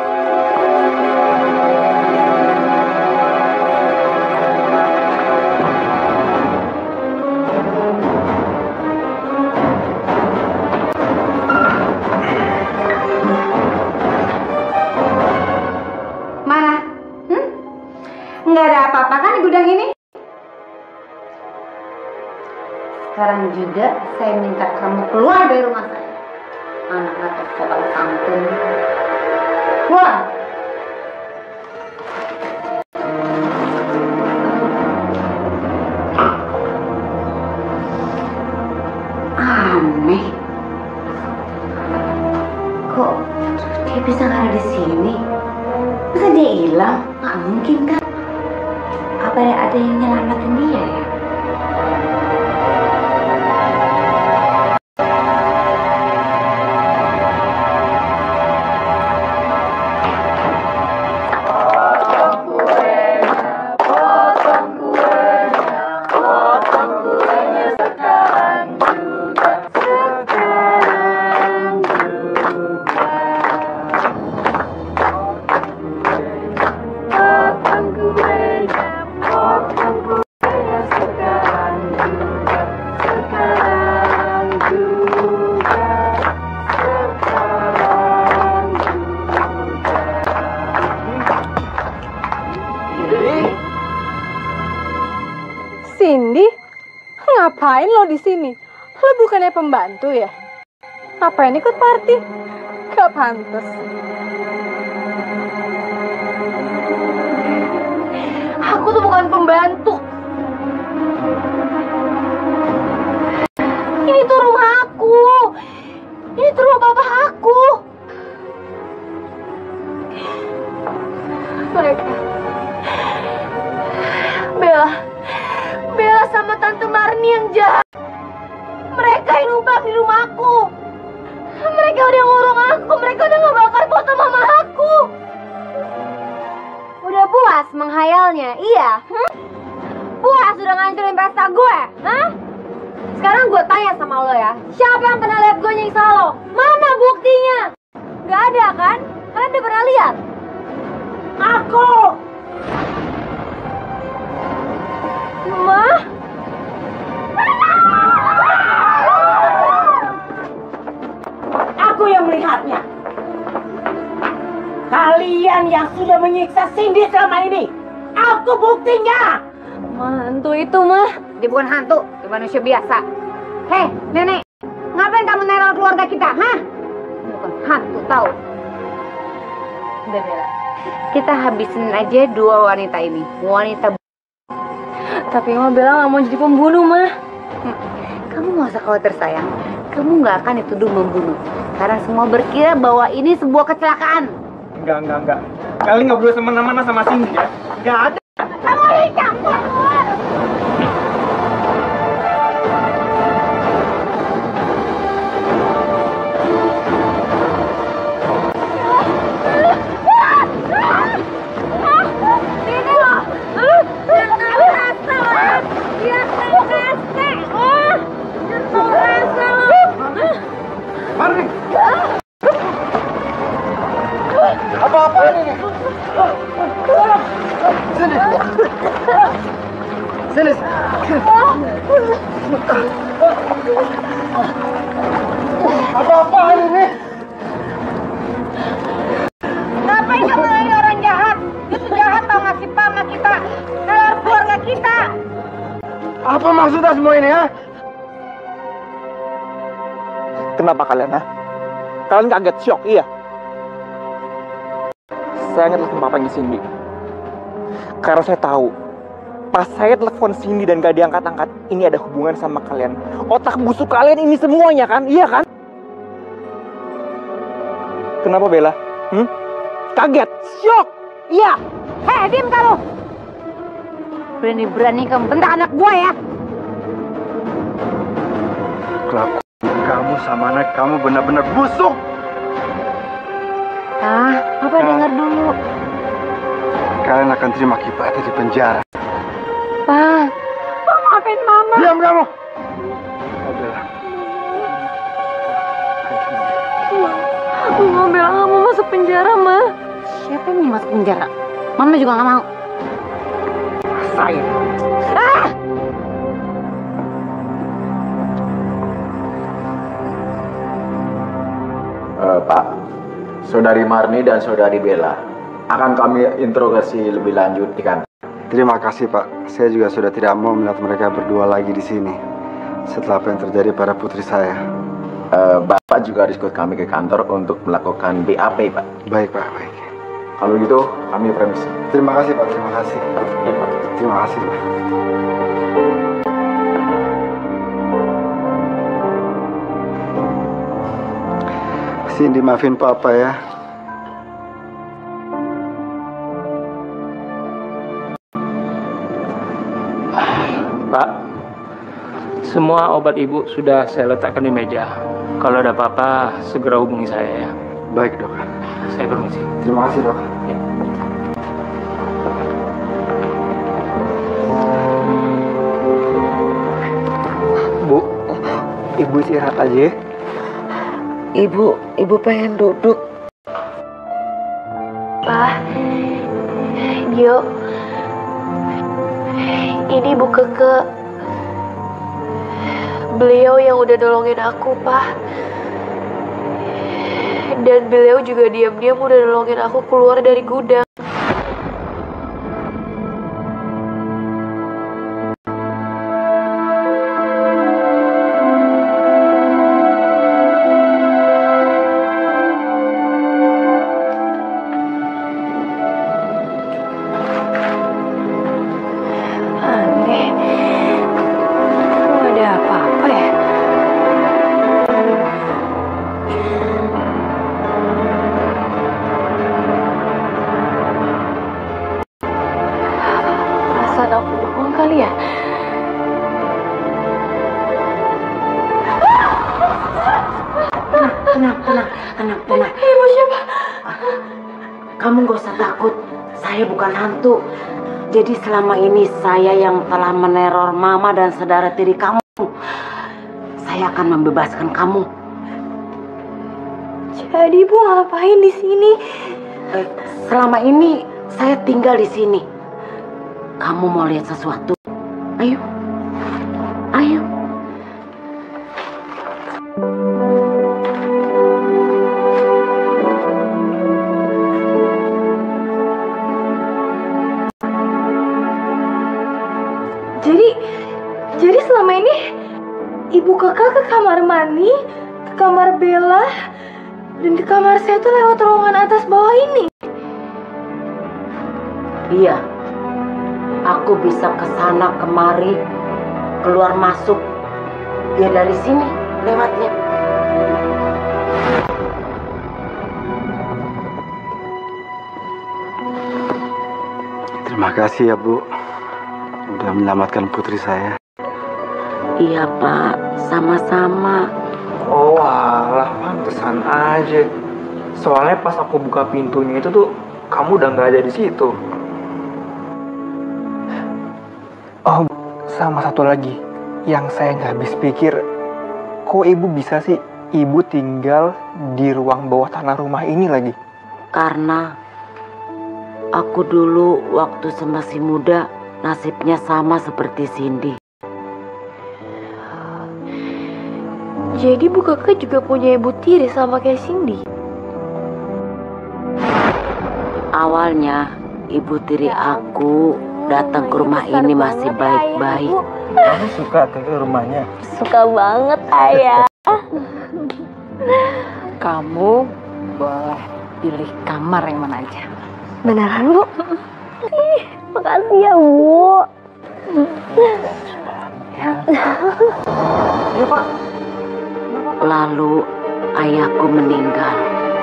Mana? Hmm? Nggak ada apa-apa kan di gudang ini? Sekarang juga saya minta kamu keluar dari rumah saya. Anak-anak sopan santun. Keluar. Aneh. Kok dia bisa nggak ada di sini? Masa dia hilang? Nggak mungkin kan? Apa ada yang nyelamatin dia ya? Cindy, ngapain lo di sini? Lo bukannya pembantu ya? Ngapain ikut party? Gak pantas. Aku tuh bukan pembantu. Ini tuh rumah aku. Ini tuh rumah papa aku. Mereka, Bella, Bella sama Tante Marni yang jahat. Mereka yang numpang di rumahku. Mereka udah ngurung aku. Mereka udah ngebakar foto mama aku. Udah puas menghayalnya, iya? Hmm? Puas udah ngancurin pesta gue, hah? Sekarang gue tanya sama lo ya, siapa yang pernah lihat gue nyiksa lo? Mana buktinya? Gak ada kan? Kalian udah pernah lihat? Aku! Ma? Aku yang melihatnya. Kalian yang sudah menyiksa Cindy selama ini. Aku buktinya. Hantu itu mah. Dia bukan hantu, dia manusia biasa. Hei, nenek, ngapain kamu neror keluarga kita, hah? Bukan hantu, tahu? Udah, Bella. Kita habisin aja dua wanita ini. Wanita. Tapi mah Bella nggak mau jadi pembunuh mah. Hmm. Kamu nggak usah khawatir sayang. Kamu nggak akan dituduh membunuh. Karena semua berkira bahwa ini sebuah kecelakaan. Enggak, enggak, enggak. Kalian nggak boleh semena-mena sama Cindy ya. Nggak ada. Kamu ini campur. Marni! Apa-apaan ini? Sini! Sini! Apa-apaan ini? Ngapain kamu lagi orang jahat? Itu jahat tau gak sih Pak sama kita? Neror keluarga kita. Apa maksudnya semua ini ya? Kenapa kalian ha? Kalian kaget shock, iya? Saya ingat telepon papanya Cindy. Karena saya tahu Pas saya telepon Cindy dan gak diangkat-angkat, ini ada hubungan sama kalian. Otak busuk kalian ini semuanya kan? Iya kan? Kenapa Bella? Hmm? Kaget? Syok? Iya? Hei, diam kamu! Berani-berani kamu bentak anak gue ya? Kelakuan kamu sama anak kamu benar-benar busuk. Ah, Papa dengar dulu. Kalian akan terima akibatnya di penjara. Pa, Pak, maafin Mama. Diam kamu! Bella. Mama Bella nggak mau masuk penjara, Ma. siapa yang mau masuk penjara? Mama juga nggak mau. Saya. Ah! Uh, Pak, Saudari Marni dan Saudari Bella akan kami interogasi lebih lanjut di kantor. Terima kasih Pak. Saya juga sudah tidak mau melihat mereka berdua lagi di sini setelah apa yang terjadi pada putri saya. Uh, Bapak juga harus ikut kami ke kantor untuk melakukan B A P, Pak. Baik Pak, baik. Kalau gitu, kami permisi. Terima kasih Pak, terima kasih. Ya, Pak. Terima kasih Pak. Cindy, maafin Papa ya. Pak, semua obat ibu sudah saya letakkan di meja. Kalau ada apa-apa, segera hubungi saya ya. Baik dok. Saya permisi. Terima kasih dok. Ya. Bu, ibu istirahat aja ya. Ibu, ibu pengen duduk. Pak, Gio, ini Ibu Keke. Beliau yang udah nolongin aku, Pak. Dan beliau juga diam-diam udah nolongin aku keluar dari gudang. Aneh, nggak ada apa-apa ya? Perasaan aku bohong kali ya? Tenang, tenang, tenang, tenang. Ibu siapa? Kamu gak usah takut. Saya bukan hantu. Jadi selama ini saya yang telah meneror Mama dan saudara tiri kamu. Saya akan membebaskan kamu. Jadi Ibu ngapain di sini? Eh, selama ini saya tinggal di sini. Kamu mau lihat sesuatu? Ayo, ayo. Jadi, jadi selama ini Ibu Keke ke kamar mandi, ke kamar Bella, dan ke kamar saya tuh lewat ruangan atas bawah ini. Iya, aku bisa ke sana kemari, keluar masuk. Ya dari sini lewatnya. Terima kasih ya Bu, udah menyelamatkan putri saya. Iya Pak, sama-sama. Oh alah, pantesan aja. Soalnya pas aku buka pintunya itu tuh, kamu udah nggak ada di situ. Oh, sama satu lagi yang saya nggak habis pikir, kok ibu bisa sih ibu tinggal di ruang bawah tanah rumah ini lagi? Karena aku dulu waktu masih muda nasibnya sama seperti Cindy. Jadi Bu Keke juga punya ibu tiri sama kayak Cindy. Awalnya ibu tiri aku datang ke rumah ini masih baik-baik. Kamu suka ke rumahnya? Suka banget, Ayah. Kamu boleh pilih kamar yang mana aja. Beneran, Bu? Ih, makasih ya, Bu. Iya, Pak. Lalu ayahku meninggal.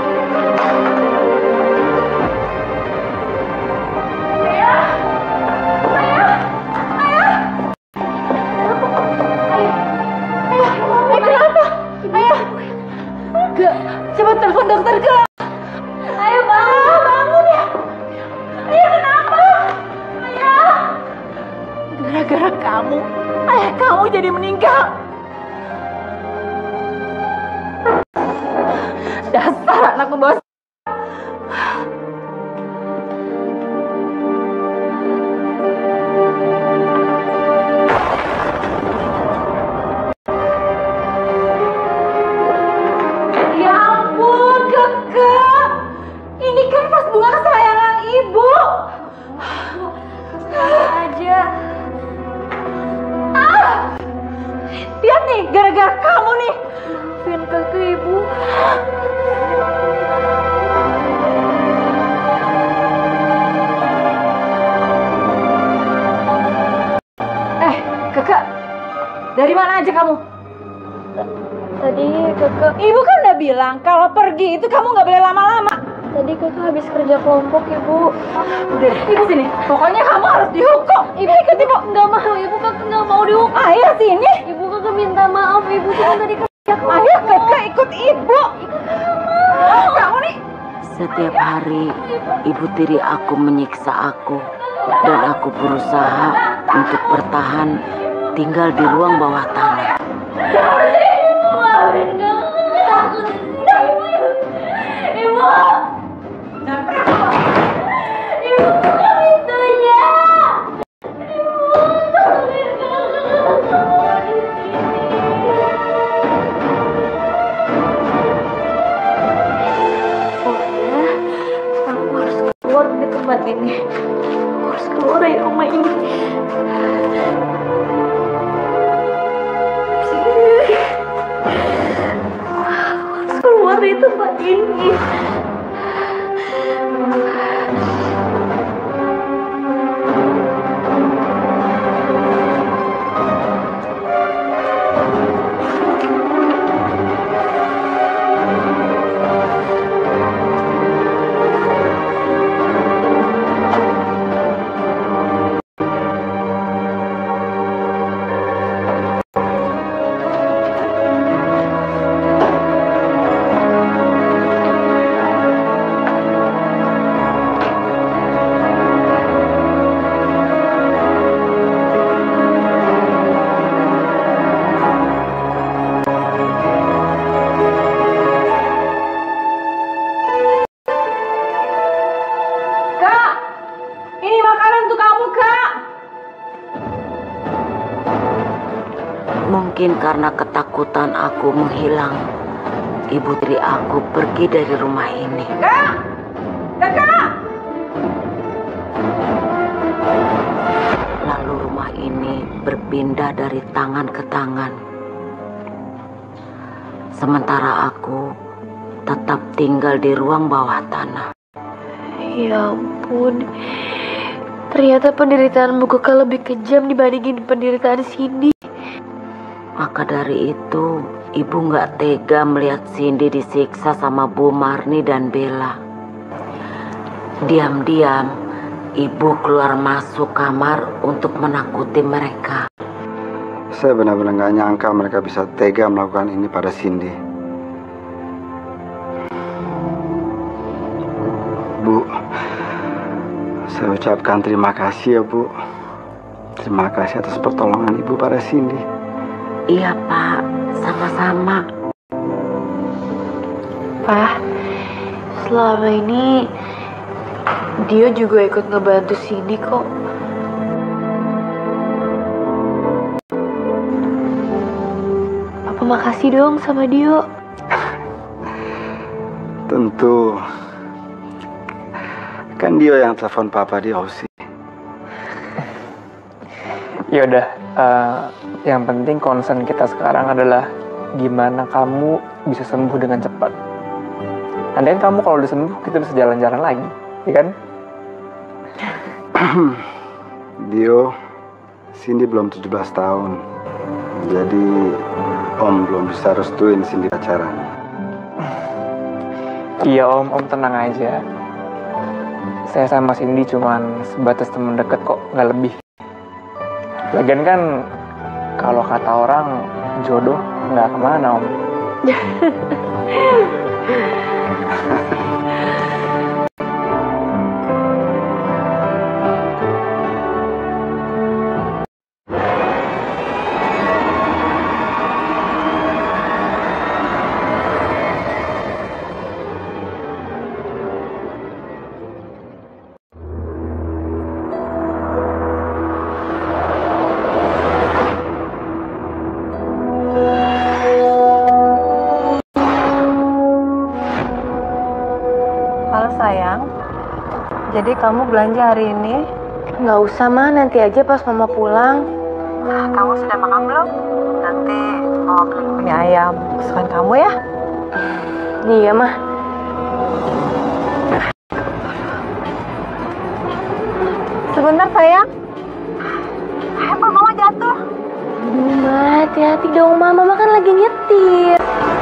Coba telepon dokter ke. Ayo bangun, bangun ya. Ayo kenapa? Ayah. Gara-gara kamu, ayah kamu jadi meninggal. Dasar anak pembawa. Gara-gara kamu nih. Maafin kakak, Ibu. Eh, kakak. Dari mana aja kamu? Tadi kakak... Ibu kan udah bilang kalau pergi itu kamu nggak boleh lama-lama. Tadi kakak habis kerja kelompok, Ibu. Udah, Ibu sini. Pokoknya kamu harus dihukum. Ibu ikut Ibu. Nggak mau, Ibu. Kakak nggak mau dihukum. Ayo sini. Ibu, kakak minta maaf, Ibu. Kan tadi kerja kelompok. Ayo kakak ikut Ibu. Kamu nih. Setiap hari ibu tiri aku menyiksa aku dan aku berusaha untuk bertahan tinggal di ruang bawah tanah. Ibu, maafin kakak. Ibu. Ibu, buka pintunya. Ibu, maafin kakak. Aku harus keluar dari tempat ini. Aku harus keluar dari rumah ini. Aku harus keluar dari tempat ini. Mungkin karena ketakutan aku menghilang, ibu tiri aku pergi dari rumah ini. Kak! Kakak! Lalu rumah ini berpindah dari tangan ke tangan. Sementara aku tetap tinggal di ruang bawah tanah. Ya ampun. Ternyata penderitaanmu kakak lebih kejam dibandingin penderitaan Cindy. Maka dari itu, ibu gak tega melihat Cindy disiksa sama Bu Marni dan Bella. Diam-diam, ibu keluar masuk kamar untuk menakuti mereka. Saya benar-benar gak nyangka mereka bisa tega melakukan ini pada Cindy. Bu, saya ucapkan terima kasih ya Bu. Terima kasih atas pertolongan ibu pada Cindy. Iya Pak, sama-sama. Pak, selama ini Dio juga ikut ngebantu Cindy kok. Papa makasih dong sama Dio. Tentu. Kan Dio yang telepon Papa di Aussie. Yaudah, uh, yang penting concern kita sekarang adalah gimana kamu bisa sembuh dengan cepat. Andai kamu kalau udah sembuh, kita bisa jalan-jalan lagi, ya kan? Dio, Cindy belum tujuh belas tahun. Jadi Om belum bisa restuin Cindy pacaran. Iya Om, Om tenang aja. Saya sama Cindy cuman sebatas teman dekat kok, nggak lebih. Lagian kan kalau kata orang jodoh nggak kemana Om. Sayang, jadi kamu belanja hari ini? Nggak usah mah, nanti aja pas mama pulang. Kamu sudah makan belum? Nanti mama beli mie ayam kesukaan kamu ya? Iya mah. Sebentar sayang. Handphone mama jatuh. Aduh ma, hati-hati dong ma, mama kan lagi nyetir.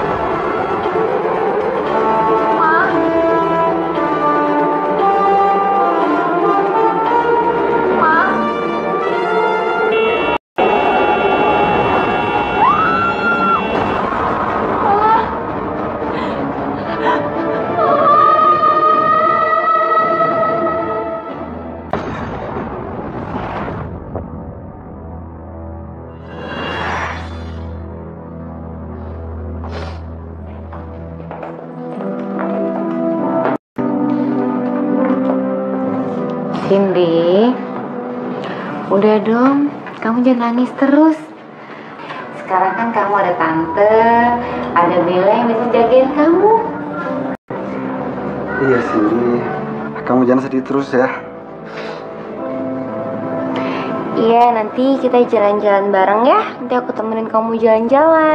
Cindy, udah dong, kamu jangan nangis terus. Sekarang kan kamu ada tante, ada Bella yang bisa jagain kamu. Iya Cindy, kamu jangan sedih terus ya. Iya, nanti kita jalan-jalan bareng ya. Nanti aku temenin kamu jalan-jalan.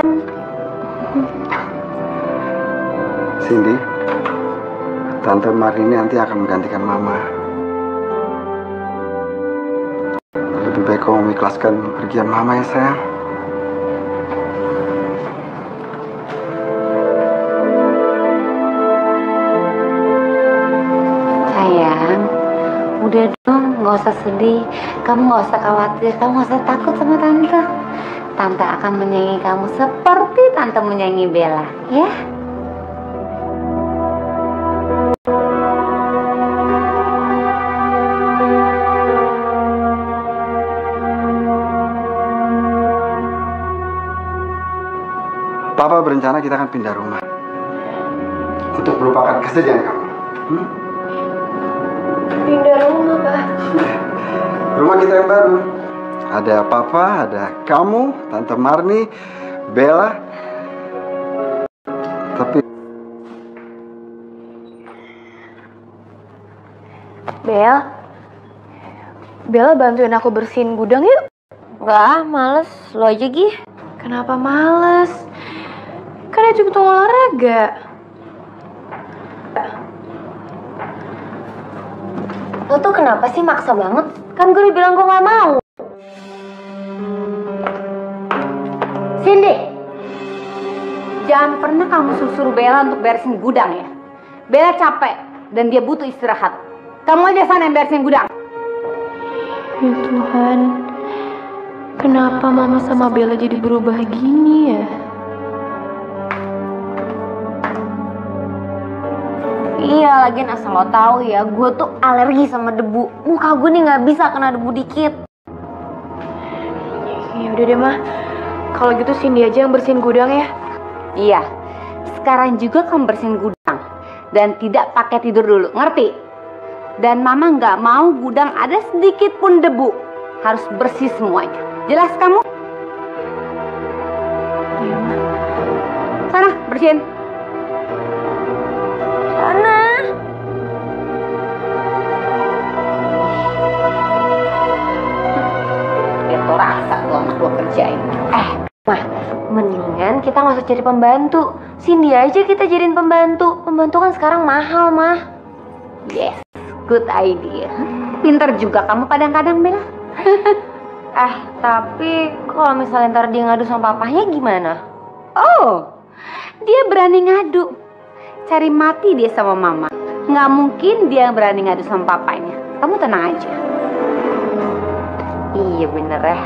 Cindy, Tante Marini nanti akan menggantikan Mama. Lebih baik kamu mengikhlaskan pergian Mama ya sayang. Sayang, udah dong, nggak usah sedih. Kamu nggak usah khawatir, kamu nggak usah takut sama Tante. Tante akan menyayangi kamu seperti Tante menyayangi Bella, ya? Papa berencana kita akan pindah rumah untuk melupakan kesedihan kamu. Hmm? Pindah rumah, Pak. Rumah kita yang baru. Ada Papa, ada kamu, Tante Marni, Bella. Tapi Bel, Bella bantuin aku bersihin gudang yuk. Enggak, males. Lo aja, Gi. Kenapa males? Kan itu hitung olahraga. Lo tuh kenapa sih maksa banget? Kan gue udah bilang gue gak mau. Cindy, jangan pernah kamu suruh Bella untuk beresin gudang ya. Bella capek dan dia butuh istirahat. Kamu aja sana yang beresin gudang. Ya Tuhan, kenapa Mama sama Bella jadi berubah gini ya? Iya, lagian asal lo tahu ya, gue tuh alergi sama debu. Muka gue nih nggak bisa kena debu dikit. Ya udah deh mah, kalau gitu Cindy aja yang bersihin gudang ya. Iya, sekarang juga kamu bersihin gudang dan tidak pakai tidur dulu, ngerti? Dan Mama nggak mau gudang ada sedikit pun debu, harus bersih semuanya. Jelas kamu? Iya mah. Sana bersihin. Sana. Itu rasa tuh anak lo kerjain. Eh, Mah, mendingan kita nggak usah cari pembantu. Cindy aja kita jadiin pembantu. Pembantu kan sekarang mahal, Mah. Yes, good idea. Pinter juga kamu kadang-kadang, Bella. Eh, tapi kalau misalnya ntar dia ngadu sama papahnya gimana? Oh, dia berani ngadu. Cari mati dia sama mama. Nggak mungkin dia berani ngadu sama papanya. Kamu tenang aja. Iya bener ya.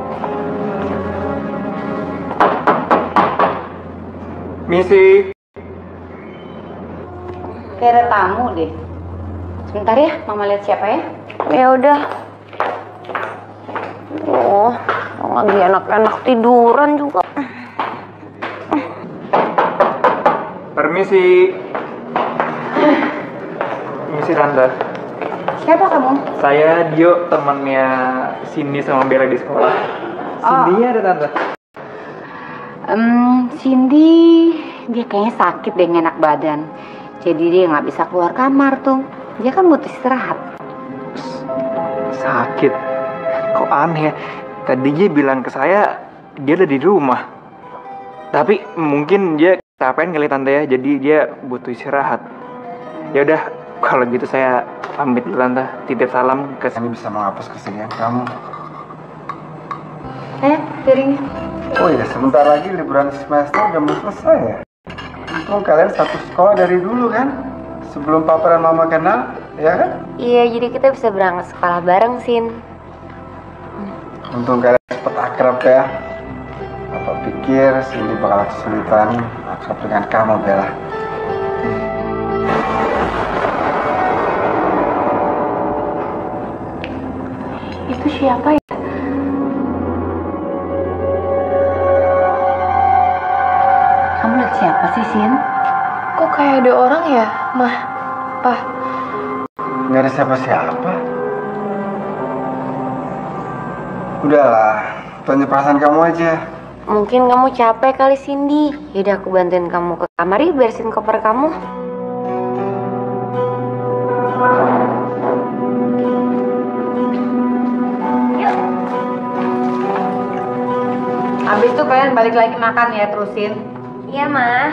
Misi. Kayak ada tamu deh. Sebentar ya, mama lihat siapa ya. Ya udah. Oh, lagi enak-enak tiduran juga. Permisi. Permisi tante. Siapa kamu? Saya Dio, temannya Cindy sama Bella di sekolah. Cindy ada tante. Um, Cindy, dia kayaknya sakit deh, nggak enak badan. Jadi dia nggak bisa keluar kamar tuh. Dia kan butuh istirahat. Sakit? Kok aneh ya? Tadi dia bilang ke saya dia ada di rumah. Tapi mungkin dia capean kali tante ya, jadi dia butuh istirahat. Ya udah, kalau gitu saya pamit dulu tante. Titip salam ke Kami bisa menghapus kesedihan kamu. Eh, piringnya. Oh iya, sebentar lagi liburan semester udah mau selesai ya. Untung kalian satu sekolah dari dulu kan? Sebelum papa dan mama kenal, ya kan? Iya, jadi kita bisa berangkat sekolah bareng, Sin. Untung kalian cepet akrab ya. Apa pikir Cindy bakal kesulitan akrab dengan kamu, Bella? Itu siapa ya? Kamu lihat siapa sih, Sin? Kok kayak ada orang ya, Mah? Pah? Nggak ada siapa-siapa. Udahlah, tanya perasaan kamu aja. Mungkin kamu capek kali, Cindy. Yaudah aku bantuin kamu ke kamar yuk, beresin koper kamu. Yuk. Habis itu kalian balik lagi makan ya, terusin. Iya, Ma.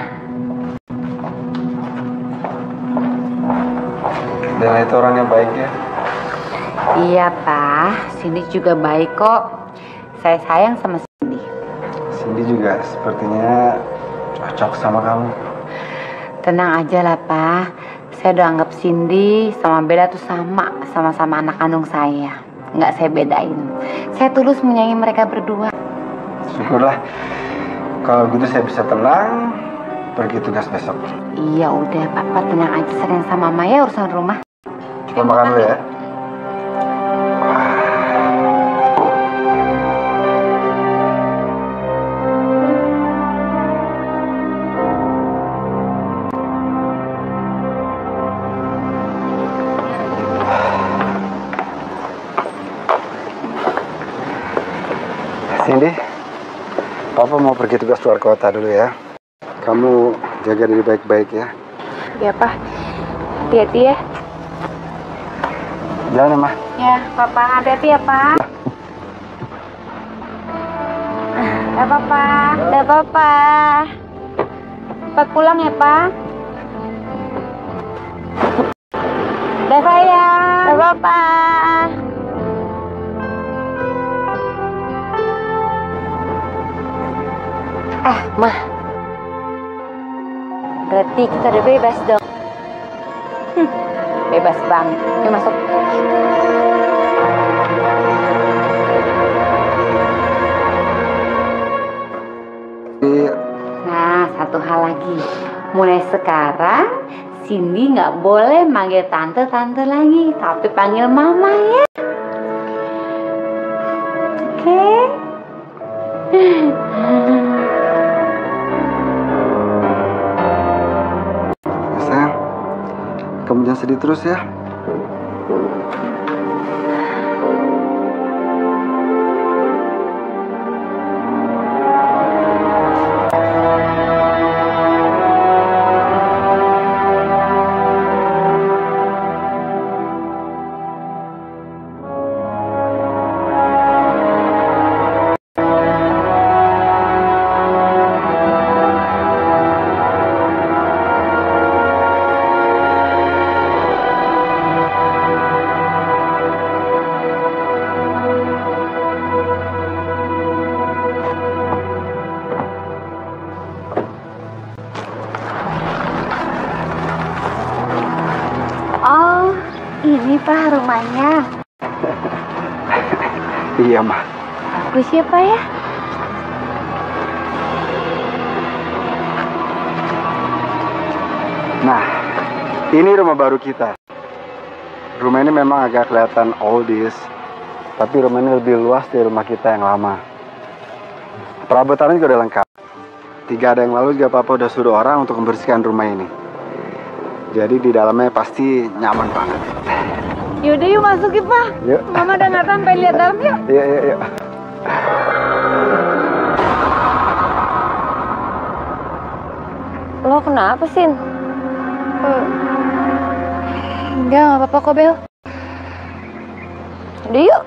Bella itu orangnya baik ya. Iya, Pak. Cindy juga baik kok. Saya sayang sama Cindy. Cindy juga sepertinya cocok sama kamu. Tenang aja lah, Pak. Saya udah anggap Cindy sama Bella tuh sama. Sama-sama anak kandung saya. Nggak saya bedain. Saya tulus menyayangi mereka berdua. Syukurlah. Kalau gitu saya bisa tenang pergi tugas besok. Iya udah, Papa tenang aja, sayang sama Mama ya, urusan rumah. Kita makan dulu ya. Cindy, Papa mau pergi tugas luar kota dulu ya. Kamu jaga diri baik-baik ya. Iya, Pak. Hati-hati ya. Jalan ya, Ma. Ya, Papa. Hati-hati ya, Pak. Ya, Papa. Ya, Papa. Cepat pulang ya, Pak. Dah, sayang. Ya, Papa. Ah, Mah. Berarti kita udah bebas dong. Hmm, bebas banget. Yuk masuk. Nah, satu hal lagi. Mulai sekarang, Cindy nggak boleh manggil tante-tante lagi, tapi panggil mama ya. Oke? Sayang, kamu jangan sedih terus ya. Ini Pak rumahnya. Iya, Ma. Bagus ya Pak ya? Nah, ini rumah baru kita. Rumah ini memang agak kelihatan oldies, tapi rumah ini lebih luas dari rumah kita yang lama. Perabotannya juga udah lengkap. Tiga hari yang lalu juga Papa udah suruh orang untuk membersihkan rumah ini. Jadi di dalamnya pasti nyaman banget. Yaudah yuk masuk yuk Pak. Yuk. Mama udah nggak tahan, pengen lihat dalam yuk. Iya, iya, iya. Lo kenapa Sin? Uh, enggak, nggak apa-apa kok Bel. Udah yuk.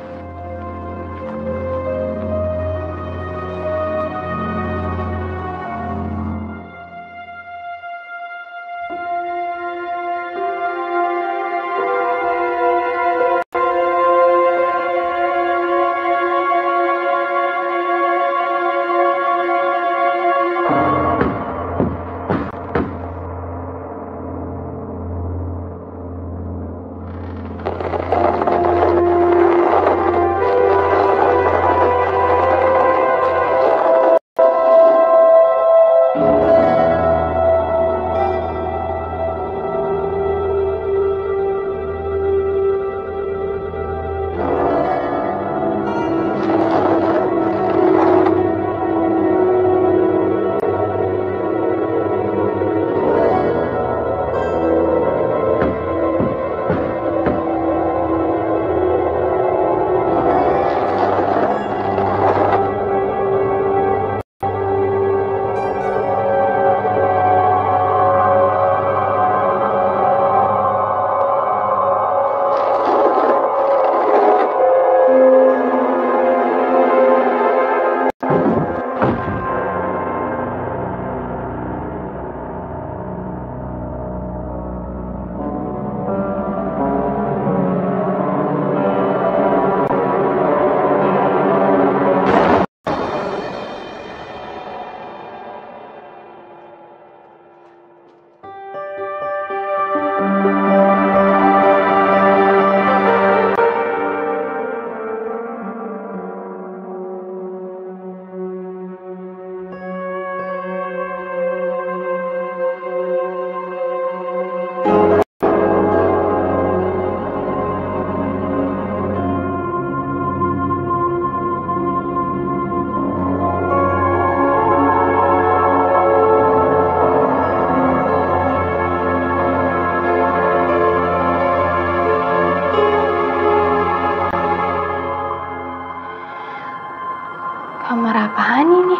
Kamar apaan ini?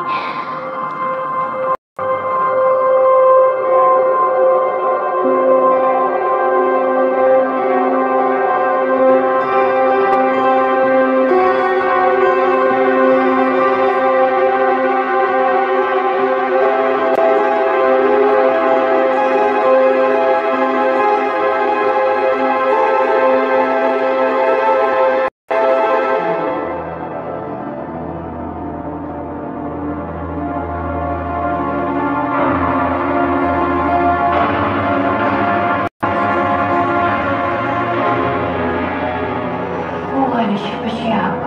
Ada siapa-siapa.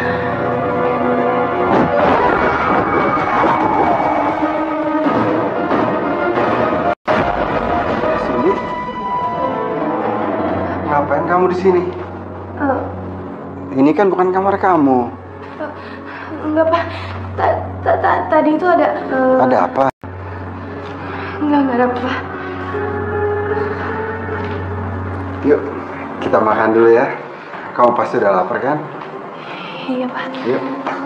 Cindy, ngapain kamu di sini? Uh, Ini kan bukan kamar kamu. uh, enggak Pak, Ta- ta- ta- tadi itu ada. Uh, Ada apa? Enggak, enggak ada apa. Yuk, kita makan dulu ya. Kamu pasti udah lapar kan? Iya Pak. Yuk.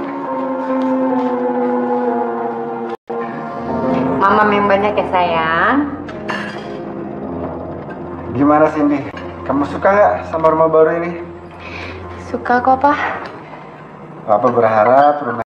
Mama minum banyak ya sayang. Gimana Cindy? Kamu suka nggak sama rumah baru ini? Suka kok Pak. Papa berharap rumah